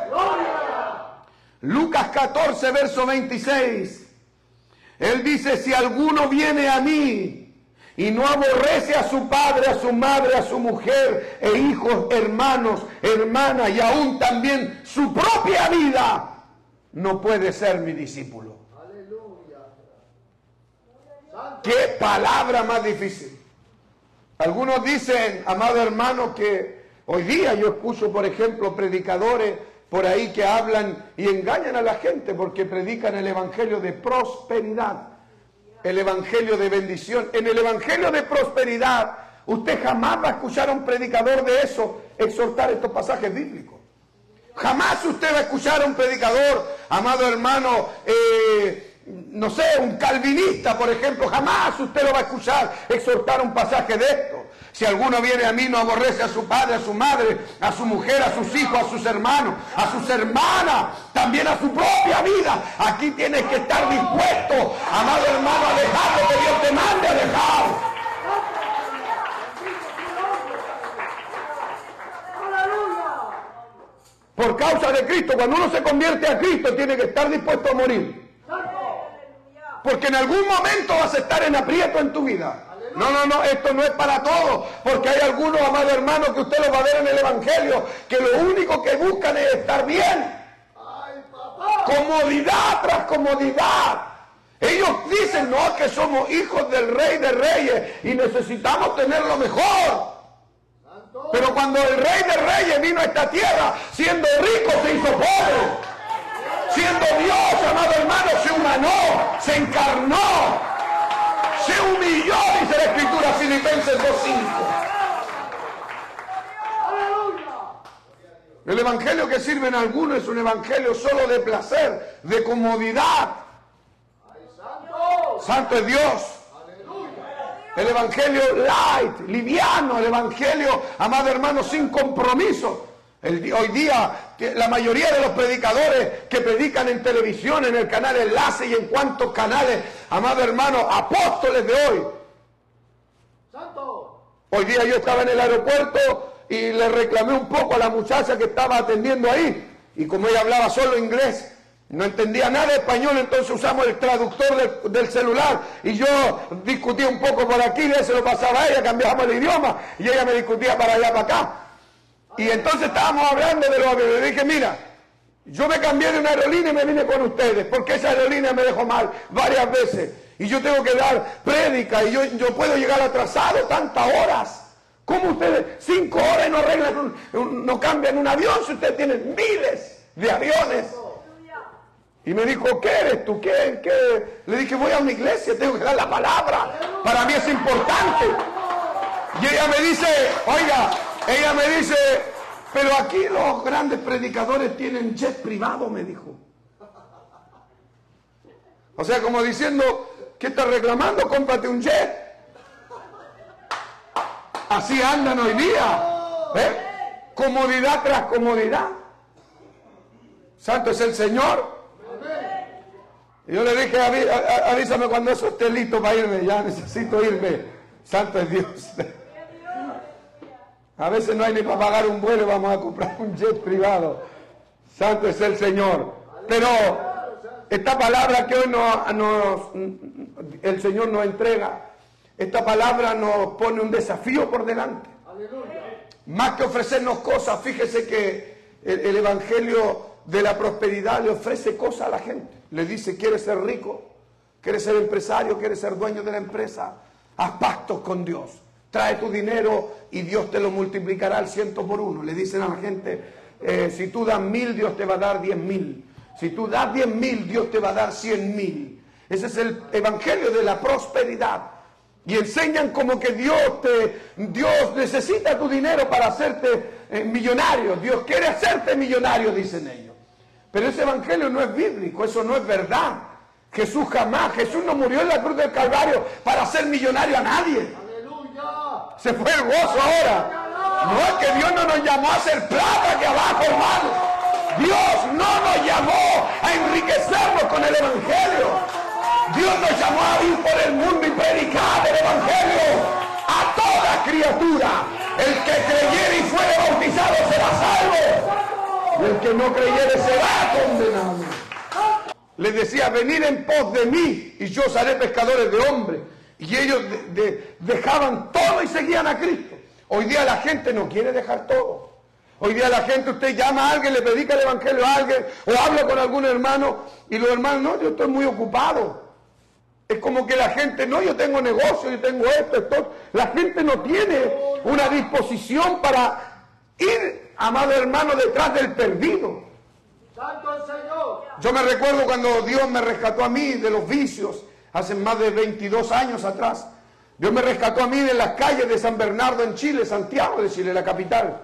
Speaker 4: Lucas catorce, verso veintiséis. Él dice, si alguno viene a mí y no aborrece a su padre, a su madre, a su mujer, e hijos, hermanos, hermanas, y aún también su propia vida, no puede ser mi discípulo. Aleluya. ¡Qué palabra más difícil! Algunos dicen, amado hermano, que hoy día yo escucho, por ejemplo, predicadores por ahí que hablan y engañan a la gente porque predican el evangelio de prosperidad, el evangelio de bendición. En el evangelio de prosperidad, usted jamás va a escuchar a un predicador de eso exhortar estos pasajes bíblicos. Jamás usted va a escuchar a un predicador, amado hermano, eh, no sé, un calvinista, por ejemplo, jamás usted lo va a escuchar exhortar un pasaje de esto. Si alguno viene a mí, no aborrece a su padre, a su madre, a su mujer, a sus hijos, a sus hermanos, a sus hermanas, también a su propia vida. Aquí tienes que estar dispuesto, amado hermano, a dejar lo que Dios te mande a dejar. Por causa de Cristo, cuando uno se convierte a Cristo, tiene que estar dispuesto a morir. Porque en algún momento vas a estar en aprieto en tu vida. No, no, no, esto no es para todos, porque hay algunos, amados hermanos, que usted los va a ver en el Evangelio, que lo único que buscan es estar bien. Comodidad tras comodidad. Ellos dicen, no, que somos hijos del Rey de Reyes y necesitamos tener lo mejor. Pero cuando el Rey de Reyes vino a esta tierra, siendo rico se hizo pobre. Siendo Dios, amado hermano, se humanó, se encarnó, se humilló, dice la Escritura, Filipenses dos cinco. El evangelio que sirve en algunos es un evangelio solo de placer, de comodidad. Santo es Dios. El evangelio light, liviano, el evangelio, amado hermano, sin compromiso. El, hoy día, la mayoría de los predicadores que predican en televisión, en el canal Enlace y en cuantos canales, amado hermano, apóstoles de hoy. Hoy día yo estaba en el aeropuerto y le reclamé un poco a la muchacha que estaba atendiendo ahí. Y como ella hablaba solo inglés, no entendía nada de español, entonces usamos el traductor del, del celular y yo discutía un poco por aquí, y se lo pasaba a ella, cambiábamos el idioma y ella me discutía para allá, para acá. Y entonces estábamos hablando de lo que le dije, mira, yo me cambié de una aerolínea y me vine con ustedes, porque esa aerolínea me dejó mal varias veces y yo tengo que dar prédica y yo, yo puedo llegar atrasado tantas horas. ¿Cómo ustedes cinco horas no arreglan, un, un, no cambian un avión si ustedes tienen miles de aviones? Y me dijo, ¿qué eres tú? ¿Qué? ¿Qué? Le dije, voy a una iglesia, tengo que dar la palabra. Para mí es importante. Y ella me dice, oiga, ella me dice, pero aquí los grandes predicadores tienen jet privado, me dijo. O sea, como diciendo, ¿qué estás reclamando? Cómprate un jet. Así andan hoy día. ¿Eh? Comodidad tras comodidad. Santo es el Señor. Y yo le dije, avísame cuando eso esté listo para irme, ya necesito irme. Santo es Dios. A veces no hay ni para pagar un vuelo, vamos a comprar un jet privado. Santo es el Señor. Pero esta palabra que hoy nos, nos, el Señor nos entrega, esta palabra nos pone un desafío por delante. Más que ofrecernos cosas, fíjese que el, el Evangelio de la prosperidad le ofrece cosas a la gente. Le dice, ¿quieres ser rico? ¿Quieres ser empresario? ¿Quieres ser dueño de la empresa? Haz pactos con Dios. Trae tu dinero y Dios te lo multiplicará al ciento por uno. Le dicen a la gente, eh, si tú das mil, Dios te va a dar diez mil. Si tú das diez mil, Dios te va a dar cien mil. Ese es el evangelio de la prosperidad. Y enseñan como que Dios te, Dios necesita tu dinero para hacerte eh, millonario. Dios quiere hacerte millonario, dicen ellos. Pero ese evangelio no es bíblico, eso no es verdad. Jesús jamás, Jesús no murió en la cruz del Calvario para hacer millonario a nadie. ¡Aleluya! Se fue el gozo ahora. No es que Dios no nos llamó a hacer plata aquí abajo, hermano. Dios no nos llamó a enriquecernos con el evangelio. Dios nos llamó a ir por el mundo y predicar el evangelio a toda criatura. El que creyere y fuere bautizado será salvo. Y el que no creyere será condenado. Les decía, venid en pos de mí y yo os haré pescadores de hombres. Y ellos de, de, dejaban todo y seguían a Cristo. Hoy día la gente no quiere dejar todo. Hoy día la gente, usted llama a alguien, le predica el evangelio a alguien, o habla con algún hermano, y los hermanos, no, yo estoy muy ocupado. Es como que la gente, no, yo tengo negocio, yo tengo esto, esto. La gente no tiene una disposición para ir, amado hermano, detrás del perdido.
Speaker 1: ¡Santo el Señor!
Speaker 4: Yo me recuerdo cuando Dios me rescató a mí de los vicios, hace más de veintidós años atrás. Dios me rescató a mí de las calles de San Bernardo en Chile, Santiago de Chile, la capital.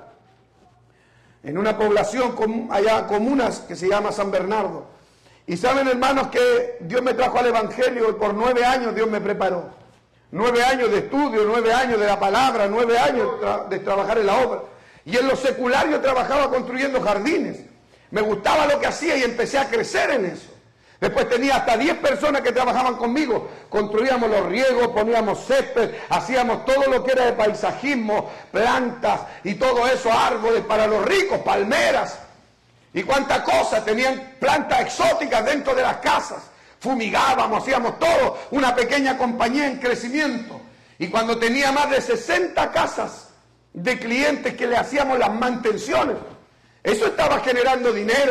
Speaker 4: En una población allá, comunas, que se llama San Bernardo. Y saben, hermanos, que Dios me trajo al evangelio y por nueve años Dios me preparó. Nueve años de estudio, nueve años de la palabra, nueve años de, tra de trabajar en la obra. Y en lo secular yo trabajaba construyendo jardines. Me gustaba lo que hacía y empecé a crecer en eso. Después tenía hasta diez personas que trabajaban conmigo. Construíamos los riegos, poníamos césped, hacíamos todo lo que era de paisajismo, plantas y todo eso, árboles para los ricos, palmeras. Y cuántas cosas, tenían plantas exóticas dentro de las casas. Fumigábamos, hacíamos todo, una pequeña compañía en crecimiento. Y cuando tenía más de sesenta casas de clientes que le hacíamos las mantenciones, eso estaba generando dinero.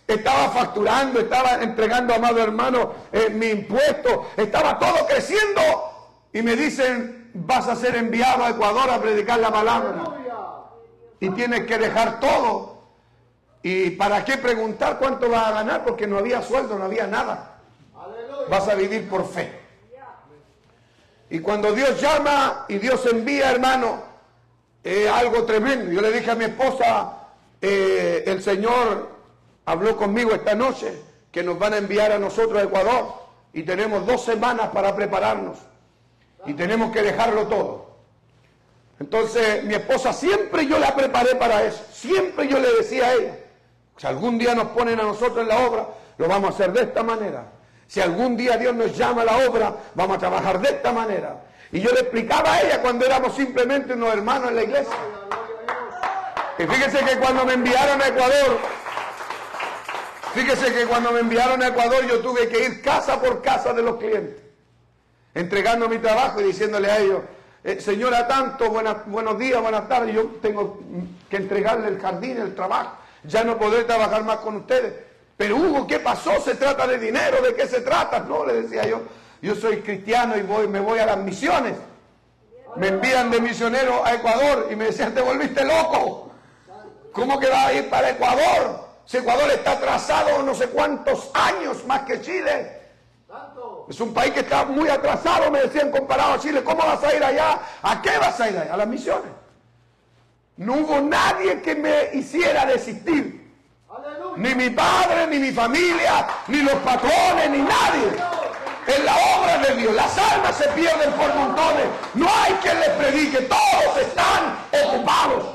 Speaker 4: estaba facturando, estaba entregando, amado hermano, eh, mi impuesto, estaba todo creciendo y me dicen, vas a ser enviado a Ecuador a predicar la palabra y tienes que dejar todo. ¿Y para qué preguntar cuánto vas a ganar? Porque no había sueldo, no había nada. Vas a vivir por fe. Y cuando Dios llama y Dios envía, hermano, es eh, algo tremendo. Yo le dije a mi esposa, eh, el Señor habló conmigo esta noche que nos van a enviar a nosotros a Ecuador y tenemos dos semanas para prepararnos y tenemos que dejarlo todo. Entonces mi esposa, siempre yo la preparé para eso, siempre yo le decía a ella, si algún día nos ponen a nosotros en la obra, lo vamos a hacer de esta manera. Si algún día Dios nos llama a la obra, vamos a trabajar de esta manera. Y yo le explicaba a ella cuando éramos simplemente unos hermanos en la iglesia. Y fíjese que cuando me enviaron a Ecuador, fíjese que cuando me enviaron a Ecuador yo tuve que ir casa por casa de los clientes, entregando mi trabajo y diciéndole a ellos, eh, señora tanto, buenas, buenos días, buenas tardes, yo tengo que entregarle el jardín, el trabajo, ya no podré trabajar más con ustedes. Pero Hugo, ¿qué pasó? ¿Se trata de dinero? ¿De qué se trata? No, le decía yo, yo soy cristiano y voy, me voy a las misiones. Me envían de misionero a Ecuador y me decían, te volviste loco. ¿Cómo que vas a ir para Ecuador? Si Ecuador está atrasado no sé cuántos años más que Chile. Es un país que está muy atrasado, me decían, comparado a Chile. ¿Cómo vas a ir allá? ¿A qué vas a ir allá? A las misiones. No hubo nadie que me hiciera desistir. Ni mi padre, ni mi familia, ni los patrones, ni nadie. En la obra de Dios, las almas se pierden por montones. No hay quien les predique, todos están ocupados.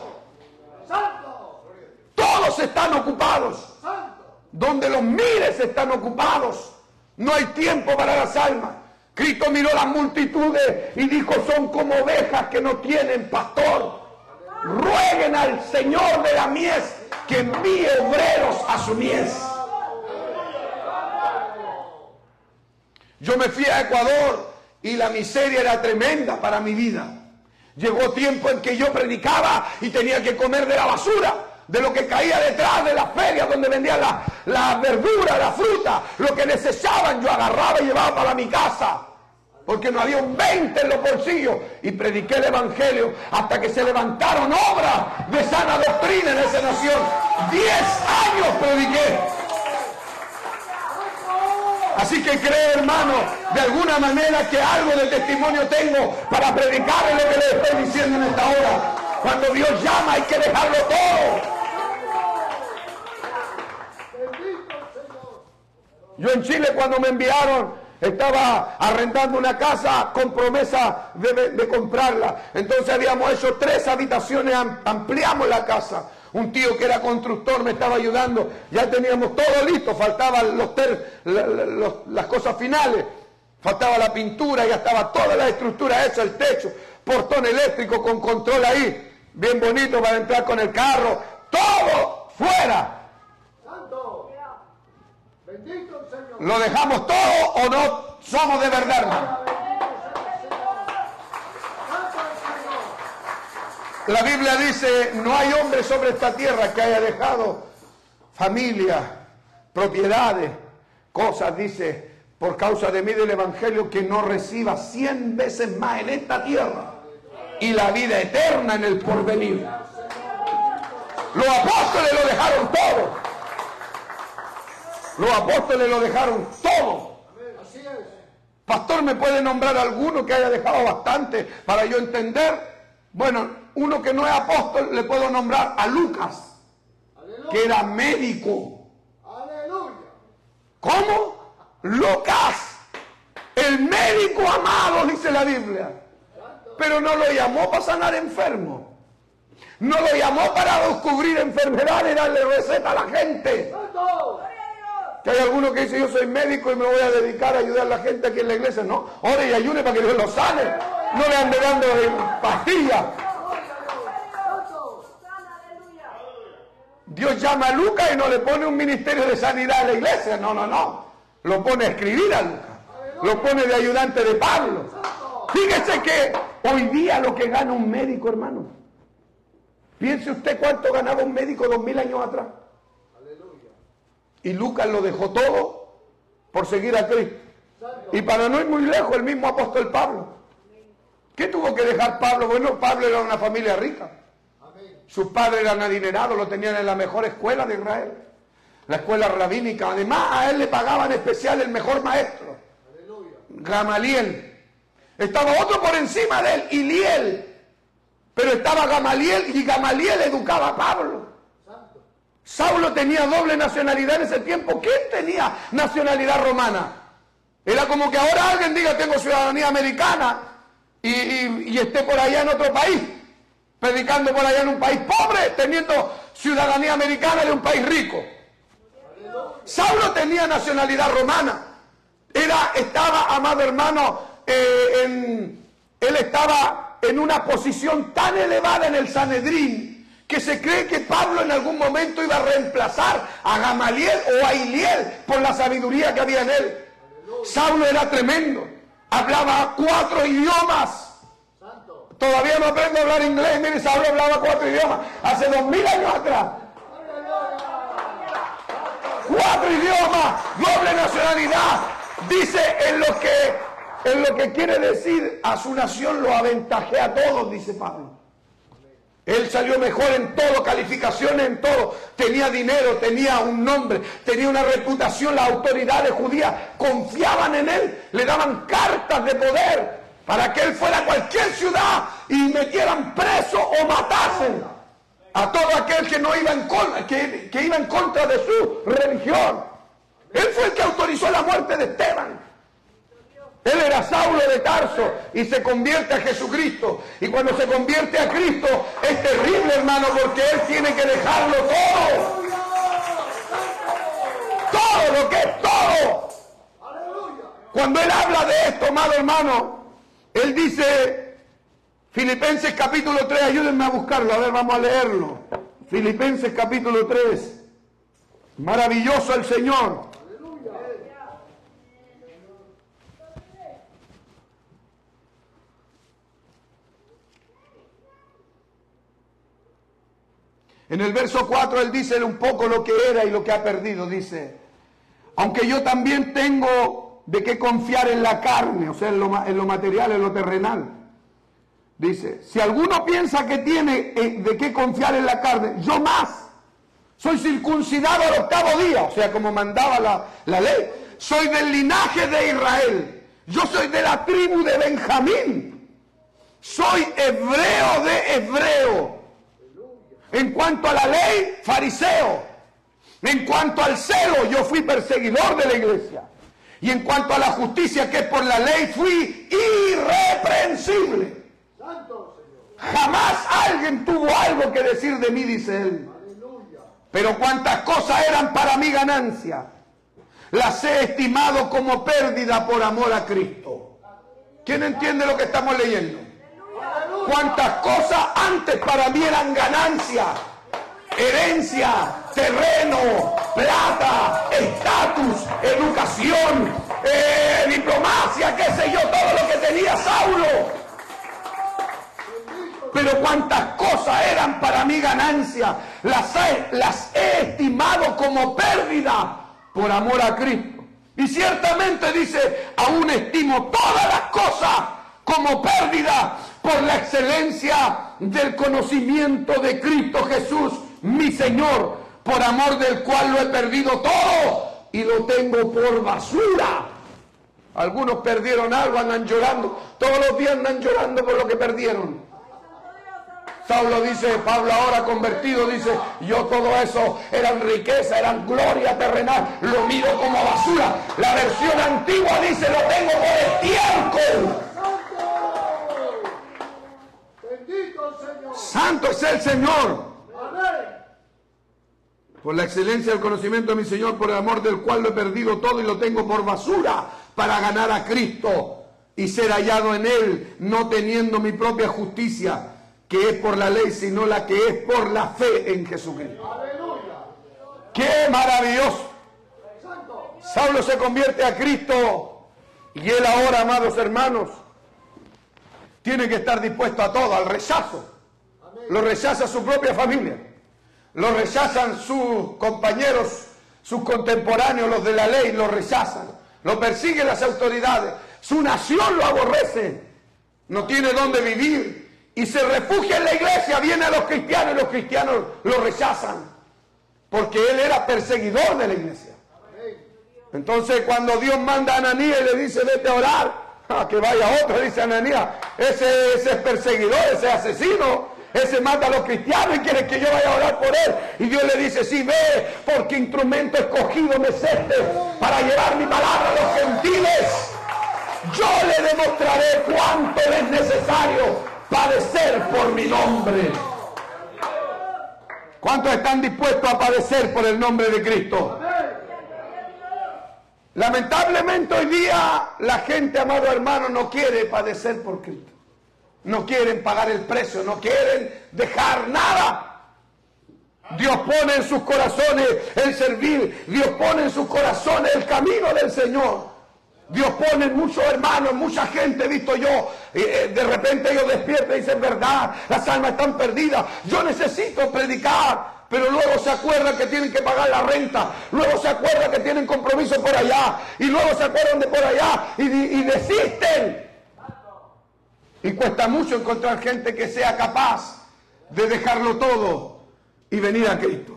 Speaker 4: Todos están ocupados. Donde los mires están ocupados. No hay tiempo para las almas. Cristo miró las multitudes y dijo, son como ovejas que no tienen pastor. Rueguen al Señor de la mies que envíe obreros a su mies. Yo me fui a Ecuador y la miseria era tremenda para mi vida. Llegó tiempo en que yo predicaba y tenía que comer de la basura, de lo que caía detrás de las ferias donde vendían la, la verdura, la fruta, lo que desechaban yo agarraba y llevaba para mi casa. Porque no había un veinte en los bolsillos. Y prediqué el evangelio hasta que se levantaron obras de sana doctrina en esa nación. Diez años prediqué. Así que creo, hermano, de alguna manera que algo de testimonio tengo para predicarle lo que les estoy diciendo en esta hora. Cuando Dios llama hay que dejarlo todo. Yo en Chile, cuando me enviaron, estaba arrendando una casa con promesa de, de, de comprarla. Entonces habíamos hecho tres habitaciones, ampliamos la casa. Un tío que era constructor me estaba ayudando. Ya teníamos todo listo, faltaban los ter, la, la, los, las cosas finales. Faltaba la pintura, ya estaba toda la estructura hecha, el techo, portón eléctrico con control ahí, bien bonito para entrar con el carro. Todo fuera. ¿Lo dejamos todo o no somos de verdad, hermano? La Biblia dice, no hay hombre sobre esta tierra que haya dejado familia, propiedades, cosas, dice, por causa de mí del Evangelio, que no reciba cien veces más en esta tierra y la vida eterna en el porvenir. Los apóstoles lo dejaron todo. Los apóstoles lo dejaron todo. Pastor, ¿me puede nombrar alguno que haya dejado bastante para yo entender? Bueno, uno que no es apóstol, le puedo nombrar a Lucas, que era médico. ¿Cómo? Lucas, el médico amado, dice la Biblia. Pero no lo llamó para sanar enfermos. No lo llamó para descubrir enfermedades y darle receta a la gente. Que hay alguno que dice, yo soy médico y me voy a dedicar a ayudar a la gente aquí en la iglesia. No, ore y ayune para que Dios lo sane. No le ande dando pastillas. Dios llama a Lucas y no le pone un ministerio de sanidad a la iglesia. No, no, no. Lo pone a escribir a Lucas. Lo pone de ayudante de Pablo. Fíjese que hoy día lo que gana un médico, hermano. Piense usted cuánto ganaba un médico dos mil años atrás. Y Lucas lo dejó todo por seguir a Cristo. Y para no ir muy lejos, el mismo apóstol Pablo. ¿Qué tuvo que dejar Pablo? Bueno, Pablo era una familia rica. Sus padres eran adinerados, lo tenían en la mejor escuela de Israel, la escuela rabínica. Además, a él le pagaban especial el mejor maestro, Gamaliel. Estaba otro por encima de él, Iliel. Pero estaba Gamaliel, y Gamaliel educaba a Pablo. Saulo tenía doble nacionalidad en ese tiempo. ¿Quién tenía nacionalidad romana? Era como que ahora alguien diga tengo ciudadanía americana y, y, y esté por allá en otro país, predicando por allá en un país pobre, teniendo ciudadanía americana de un país rico. Saulo tenía nacionalidad romana. Era, estaba, amado hermano, eh, en, él estaba en una posición tan elevada en el Sanedrín que se cree que Pablo en algún momento iba a reemplazar a Gamaliel o a Iliel por la sabiduría que había en él. Saulo era tremendo, hablaba cuatro idiomas. Todavía no aprendo a hablar inglés. Mire, Saulo hablaba cuatro idiomas hace dos mil años atrás. Cuatro idiomas, doble nacionalidad. Dice en lo que, en lo que quiere decir a su nación lo aventajé a todos, dice Pablo. Él salió mejor en todo, calificaciones en todo. Tenía dinero, tenía un nombre, tenía una reputación. Las autoridades judías confiaban en él, le daban cartas de poder para que él fuera a cualquier ciudad y metieran preso o matasen a todo aquel que no iba en contra, que, que iba en contra de su religión. Él fue el que autorizó la muerte de Esteban. Él era Saulo de Tarso y se convierte a Jesucristo. Y cuando se convierte a Cristo es terrible, hermano, porque él tiene que dejarlo todo. Todo lo que es todo. Cuando él habla de esto, amado hermano, él dice, Filipenses capítulo tres, ayúdenme a buscarlo, a ver, vamos a leerlo. Filipenses capítulo tres. Maravilloso el Señor. En el verso cuatro él dice un poco lo que era y lo que ha perdido. Dice, aunque yo también tengo de qué confiar en la carne, o sea, en lo, en lo material, en lo terrenal. Dice, si alguno piensa que tiene de qué confiar en la carne, yo más. Soy circuncidado al octavo día, o sea, como mandaba la, la ley. Soy del linaje de Israel. Yo soy de la tribu de Benjamín. Soy hebreo de hebreo. En cuanto a la ley, fariseo. En cuanto al celo, yo fui perseguidor de la iglesia. Y en cuanto a la justicia que es por la ley, fui irreprensible. Jamás alguien tuvo algo que decir de mí, dice él. Pero cuantas cosas eran para mi ganancia, las he estimado como pérdida por amor a Cristo. ¿Quién entiende lo que estamos leyendo? Cuantas cosas antes para mí eran ganancia, herencia, terreno, plata, estatus, educación, eh, diplomacia, qué sé yo, todo lo que tenía Saulo. Pero cuantas cosas eran para mí ganancia, las he, las he estimado como pérdida por amor a Cristo. Y ciertamente dice, aún estimo todas las cosas como pérdida por la excelencia del conocimiento de Cristo Jesús, mi Señor, por amor del cual lo he perdido todo y lo tengo por basura. Algunos perdieron algo, andan llorando, todos los días andan llorando por lo que perdieron. Saulo dice, Pablo ahora convertido dice, yo todo eso eran riqueza, eran gloria terrenal, lo miro como basura. La versión antigua dice, lo tengo por estiércol. Santo es el Señor. Por la excelencia del conocimiento de mi Señor, por el amor del cual lo he perdido todo y lo tengo por basura para ganar a Cristo y ser hallado en Él, no teniendo mi propia justicia, que es por la ley, sino la que es por la fe en Jesucristo. ¡Qué maravilloso! Saulo se convierte a Cristo y él ahora, amados hermanos, tiene que estar dispuesto a todo, al rechazo. Lo rechaza su propia familia, lo rechazan sus compañeros, Sus contemporáneos, los de la ley, lo rechazan. Lo persiguen las autoridades. Su nación lo aborrece. No tiene dónde vivir. Y se refugia en la iglesia. Viene a los cristianos y los cristianos lo rechazan. Porque él era perseguidor de la iglesia. Entonces cuando Dios manda a Ananías y le dice, vete a orar, ah, que vaya otro, dice Ananías, ese, ese es perseguidor, ese es asesino, ese mata a los cristianos y quiere que yo vaya a orar por él. Y Dios le dice, sí, ve, porque instrumento escogido me es este para llevar mi palabra a los gentiles. Yo le demostraré cuánto es necesario padecer por mi nombre. ¿Cuántos están dispuestos a padecer por el nombre de Cristo? Lamentablemente hoy día la gente, amado hermano, no quiere padecer por Cristo. No quieren pagar el precio, no quieren dejar nada. Dios pone en sus corazones el servir, Dios pone en sus corazones el camino del Señor. Dios pone en muchos hermanos, mucha gente, he visto yo, eh, de repente ellos despiertan y dicen, verdad, las almas están perdidas, yo necesito predicar. Pero luego se acuerdan que tienen que pagar la renta, luego se acuerdan que tienen compromiso por allá, y luego se acuerdan de por allá, y, y desisten. Y cuesta mucho encontrar gente que sea capaz de dejarlo todo y venir a Cristo.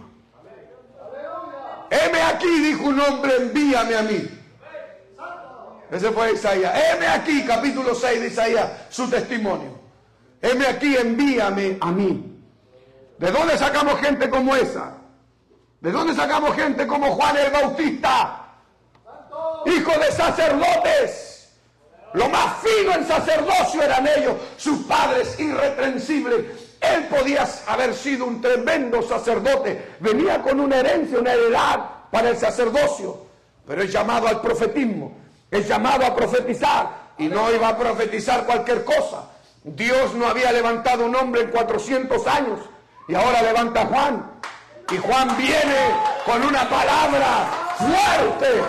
Speaker 4: Heme aquí, dijo un hombre, envíame a mí. Ese fue Isaías. Heme aquí, capítulo seis de Isaías, su testimonio. Heme aquí, envíame a mí. ¿De dónde sacamos gente como esa? ¿De dónde sacamos gente como Juan el Bautista? Hijo de sacerdotes. Lo más fino en sacerdocio eran ellos, sus padres irreprensibles. Él podía haber sido un tremendo sacerdote. Venía con una herencia, una heredad para el sacerdocio. Pero es llamado al profetismo. Es llamado a profetizar. Y no iba a profetizar cualquier cosa. Dios no había levantado un hombre en cuatrocientos años. Y ahora levanta a Juan. Y Juan viene con una palabra fuerte.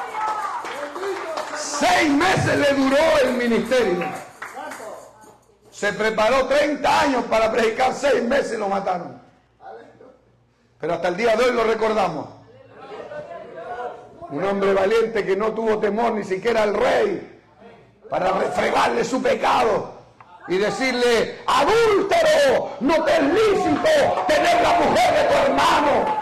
Speaker 4: Seis meses le duró el ministerio. Se preparó treinta años para predicar, seis meses y lo mataron. Pero hasta el día de hoy lo recordamos. Un hombre valiente que no tuvo temor ni siquiera al rey para refregarle su pecado. Y decirle, adúltero, no te es lícito tener la mujer de tu hermano.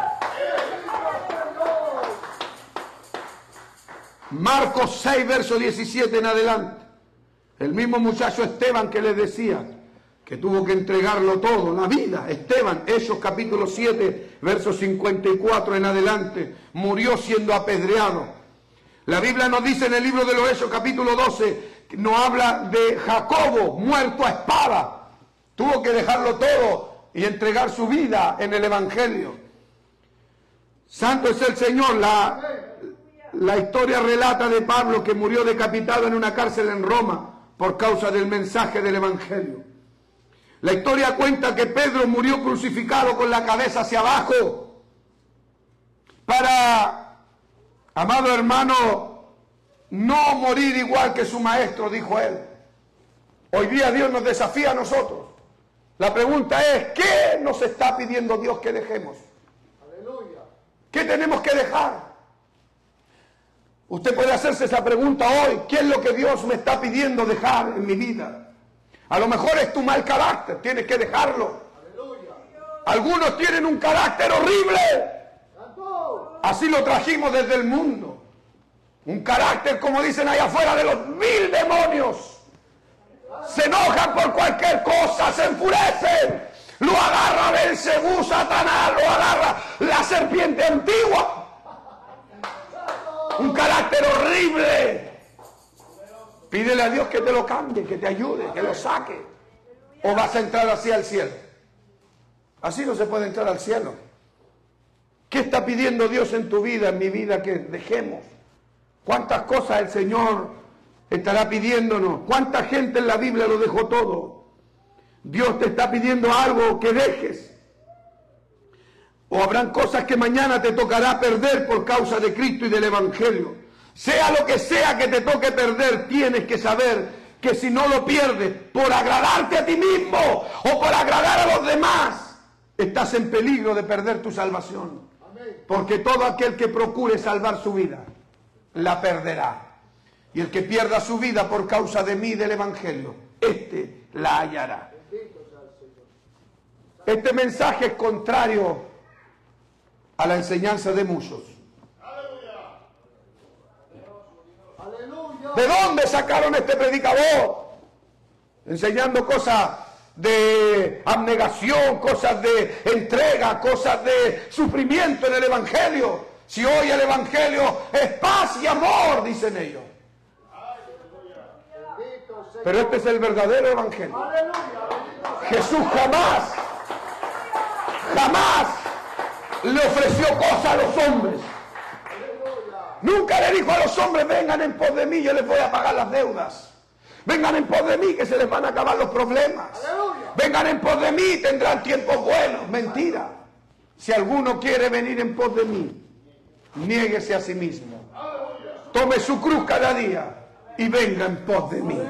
Speaker 4: Marcos seis, verso diecisiete en adelante. El mismo muchacho Esteban que les decía que tuvo que entregarlo todo, la vida. Esteban, Hechos capítulo siete, verso cincuenta y cuatro en adelante, murió siendo apedreado. La Biblia nos dice en el libro de los Hechos capítulo doce, no habla de Jacobo muerto a espada. Tuvo que dejarlo todo y entregar su vida en el Evangelio. Santo es el Señor. La, la historia relata de Pablo que murió decapitado en una cárcel en Roma por causa del mensaje del Evangelio. La historia cuenta que Pedro murió crucificado con la cabeza hacia abajo para, amado hermano, no morir igual que su maestro, dijo él. Hoy día Dios nos desafía a nosotros. La pregunta es, ¿qué nos está pidiendo Dios que dejemos? Aleluya. ¿Qué tenemos que dejar? Usted puede hacerse esa pregunta hoy. ¿Qué es lo que Dios me está pidiendo dejar en mi vida? A lo mejor es tu mal carácter, tienes que dejarlo. Aleluya. Algunos tienen un carácter horrible. Así lo trajimos desde el mundo. Un carácter, como dicen allá afuera, de los mil demonios. Se enojan por cualquier cosa, se enfurecen. Lo agarra Belcebú, Satanás, lo agarra la serpiente antigua. Un carácter horrible. Pídele a Dios que te lo cambie, que te ayude, que lo saque. O vas a entrar así al cielo. Así no se puede entrar al cielo. ¿Qué está pidiendo Dios en tu vida, en mi vida, que dejemos? ¿Cuántas cosas el Señor estará pidiéndonos? ¿Cuánta gente en la Biblia lo dejó todo? Dios te está pidiendo algo que dejes. O habrán cosas que mañana te tocará perder por causa de Cristo y del Evangelio. Sea lo que sea que te toque perder, tienes que saber que si no lo pierdes por agradarte a ti mismo o por agradar a los demás, estás en peligro de perder tu salvación. Porque todo aquel que procure salvar su vida, la perderá. Y el que pierda su vida por causa de mí, del Evangelio, este la hallará. Este mensaje es contrario a la enseñanza de muchos. ¿De dónde sacaron este predicador? Enseñando cosas de abnegación, cosas de entrega, cosas de sufrimiento en el Evangelio. Si hoy el Evangelio es paz y amor, dicen ellos. Pero este es el verdadero Evangelio. Jesús jamás, jamás le ofreció cosas a los hombres. Nunca le dijo a los hombres: vengan en pos de mí, yo les voy a pagar las deudas. Vengan en pos de mí, que se les van a acabar los problemas. Vengan en pos de mí, tendrán tiempos buenos. Mentira. Si alguno quiere venir en pos de mí, niéguese a sí mismo. Tome su cruz cada día y venga en pos de mí.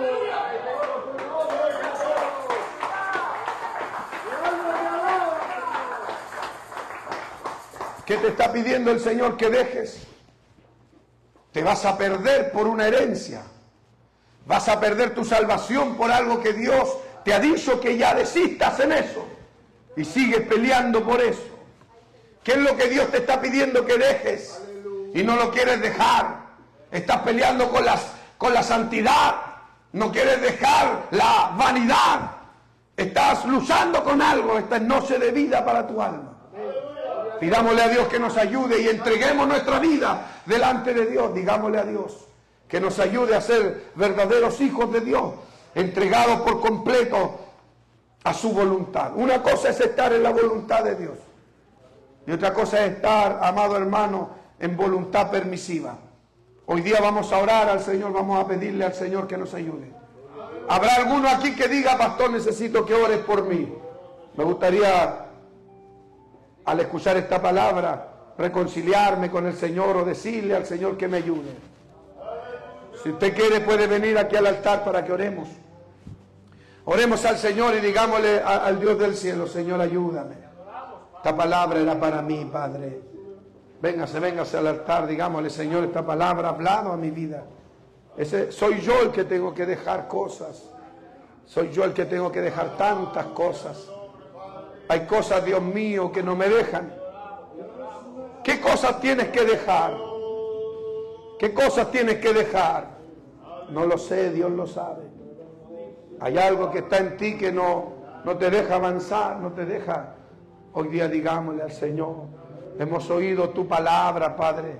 Speaker 4: ¿Qué te está pidiendo el Señor que dejes? Te vas a perder por una herencia. Vas a perder tu salvación por algo que Dios te ha dicho que ya desistas en eso. Y sigues peleando por eso. ¿Qué es lo que Dios te está pidiendo que dejes? Y no lo quieres dejar. Estás peleando con, las, con la santidad. No quieres dejar la vanidad. Estás luchando con algo. Esta es noche de vida para tu alma. Pidámosle a Dios que nos ayude y entreguemos nuestra vida delante de Dios. Digámosle a Dios que nos ayude a ser verdaderos hijos de Dios, entregados por completo a su voluntad. Una cosa es estar en la voluntad de Dios y otra cosa es estar, amado hermano, en voluntad permisiva. Hoy día vamos a orar al Señor, vamos a pedirle al Señor que nos ayude. ¿Habrá alguno aquí que diga: pastor, necesito que ores por mí? Me gustaría, al escuchar esta palabra, reconciliarme con el Señor o decirle al Señor que me ayude. Si usted quiere, puede venir aquí al altar para que oremos. Oremos al Señor y digámosle a, al Dios del cielo: Señor, ayúdame. Esta palabra era para mí, Padre. Véngase, véngase al altar, digámosle: Señor, esta palabra ha hablado a mi vida. Ese, soy yo el que tengo que dejar cosas. Soy yo el que tengo que dejar tantas cosas. Hay cosas, Dios mío, que no me dejan. ¿Qué cosas tienes que dejar? ¿Qué cosas tienes que dejar? No lo sé, Dios lo sabe. Hay algo que está en ti que no, no te deja avanzar, no te deja. Hoy día digámosle al Señor: hemos oído tu palabra, Padre.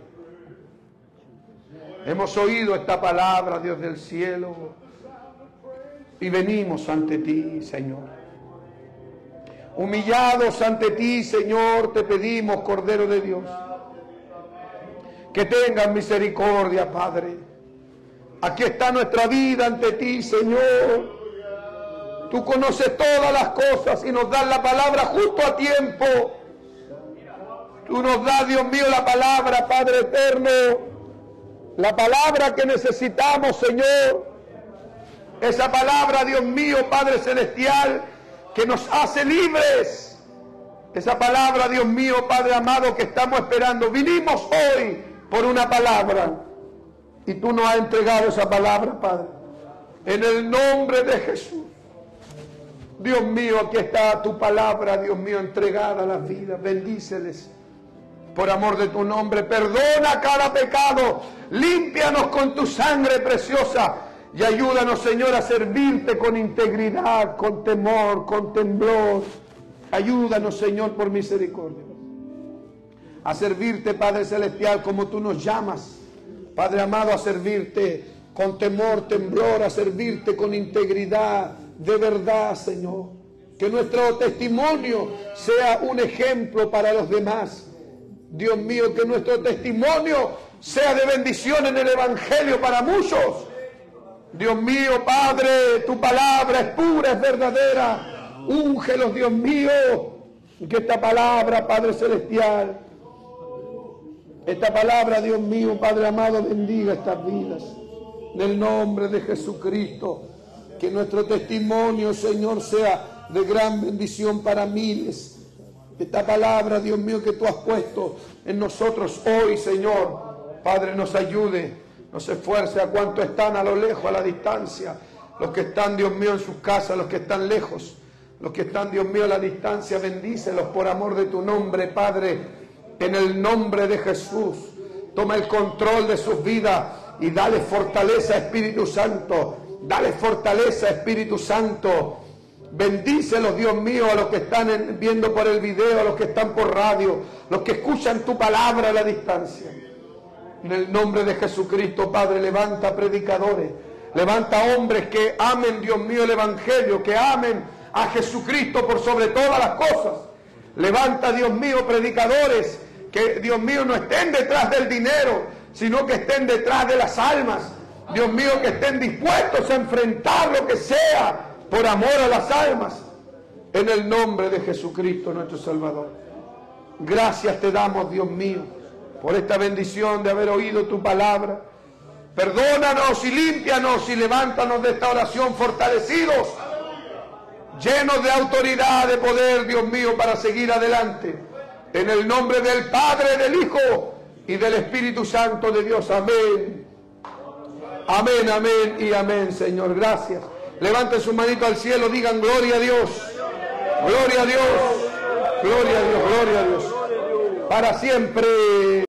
Speaker 4: Hemos oído esta palabra, Dios del cielo. Y venimos ante ti, Señor. Humillados ante ti, Señor, te pedimos, Cordero de Dios, que tengas misericordia, Padre. Aquí está nuestra vida ante ti, Señor. Tú conoces todas las cosas y nos das la palabra justo a tiempo. Tú nos das, Dios mío, la palabra, Padre eterno. La palabra que necesitamos, Señor. Esa palabra, Dios mío, Padre celestial, que nos hace libres. Esa palabra, Dios mío, Padre amado, que estamos esperando. Vinimos hoy por una palabra y tú nos has entregado esa palabra, Padre, en el nombre de Jesús. Dios mío, aquí está tu palabra, Dios mío, entregada a las vidas. Bendíceles por amor de tu nombre. Perdona cada pecado, límpianos con tu sangre preciosa y ayúdanos, Señor, a servirte con integridad, con temor, con temblor. Ayúdanos, Señor, por misericordia, a servirte, Padre celestial, como tú nos llamas, Padre amado, a servirte con temor, temblor, a servirte con integridad, de verdad, Señor. Que nuestro testimonio sea un ejemplo para los demás. Dios mío, que nuestro testimonio sea de bendición en el Evangelio para muchos. Dios mío, Padre, tu palabra es pura, es verdadera. Úngelos, Dios mío, y que esta palabra, Padre celestial, esta palabra, Dios mío, Padre amado, bendiga estas vidas. En el nombre de Jesucristo, que nuestro testimonio, Señor, sea de gran bendición para miles. esta palabra, Dios mío, que tú has puesto en nosotros hoy, Señor. Padre, nos ayude, nos esfuerce a cuantos están a lo lejos, a la distancia. Los que están, Dios mío, en sus casas, los que están lejos, los que están, Dios mío, a la distancia, bendícelos por amor de tu nombre, Padre, en el nombre de Jesús. Toma el control de sus vidas y dale fortaleza, Espíritu Santo. Dale fortaleza, Espíritu Santo. Bendícelos, Dios mío, a los que están en, viendo por el video, a los que están por radio, los que escuchan tu palabra a la distancia. En el nombre de Jesucristo, Padre, levanta predicadores, levanta hombres que amen, Dios mío, el Evangelio, que amen a Jesucristo por sobre todas las cosas. Levanta, Dios mío, predicadores que, Dios mío, no estén detrás del dinero, sino que estén detrás de las almas. Dios mío, que estén dispuestos a enfrentar lo que sea por amor a las almas, en el nombre de Jesucristo nuestro Salvador. Gracias te damos, Dios mío, por esta bendición de haber oído tu palabra. Perdónanos y límpianos y levántanos de esta oración fortalecidos, llenos de autoridad, de poder, Dios mío, para seguir adelante. En el nombre del Padre, del Hijo y del Espíritu Santo de Dios. Amén. Amén, amén y amén, Señor. Gracias. Levanten su manito al cielo, digan gloria a Dios, gloria a Dios, gloria a Dios, gloria a Dios, para siempre.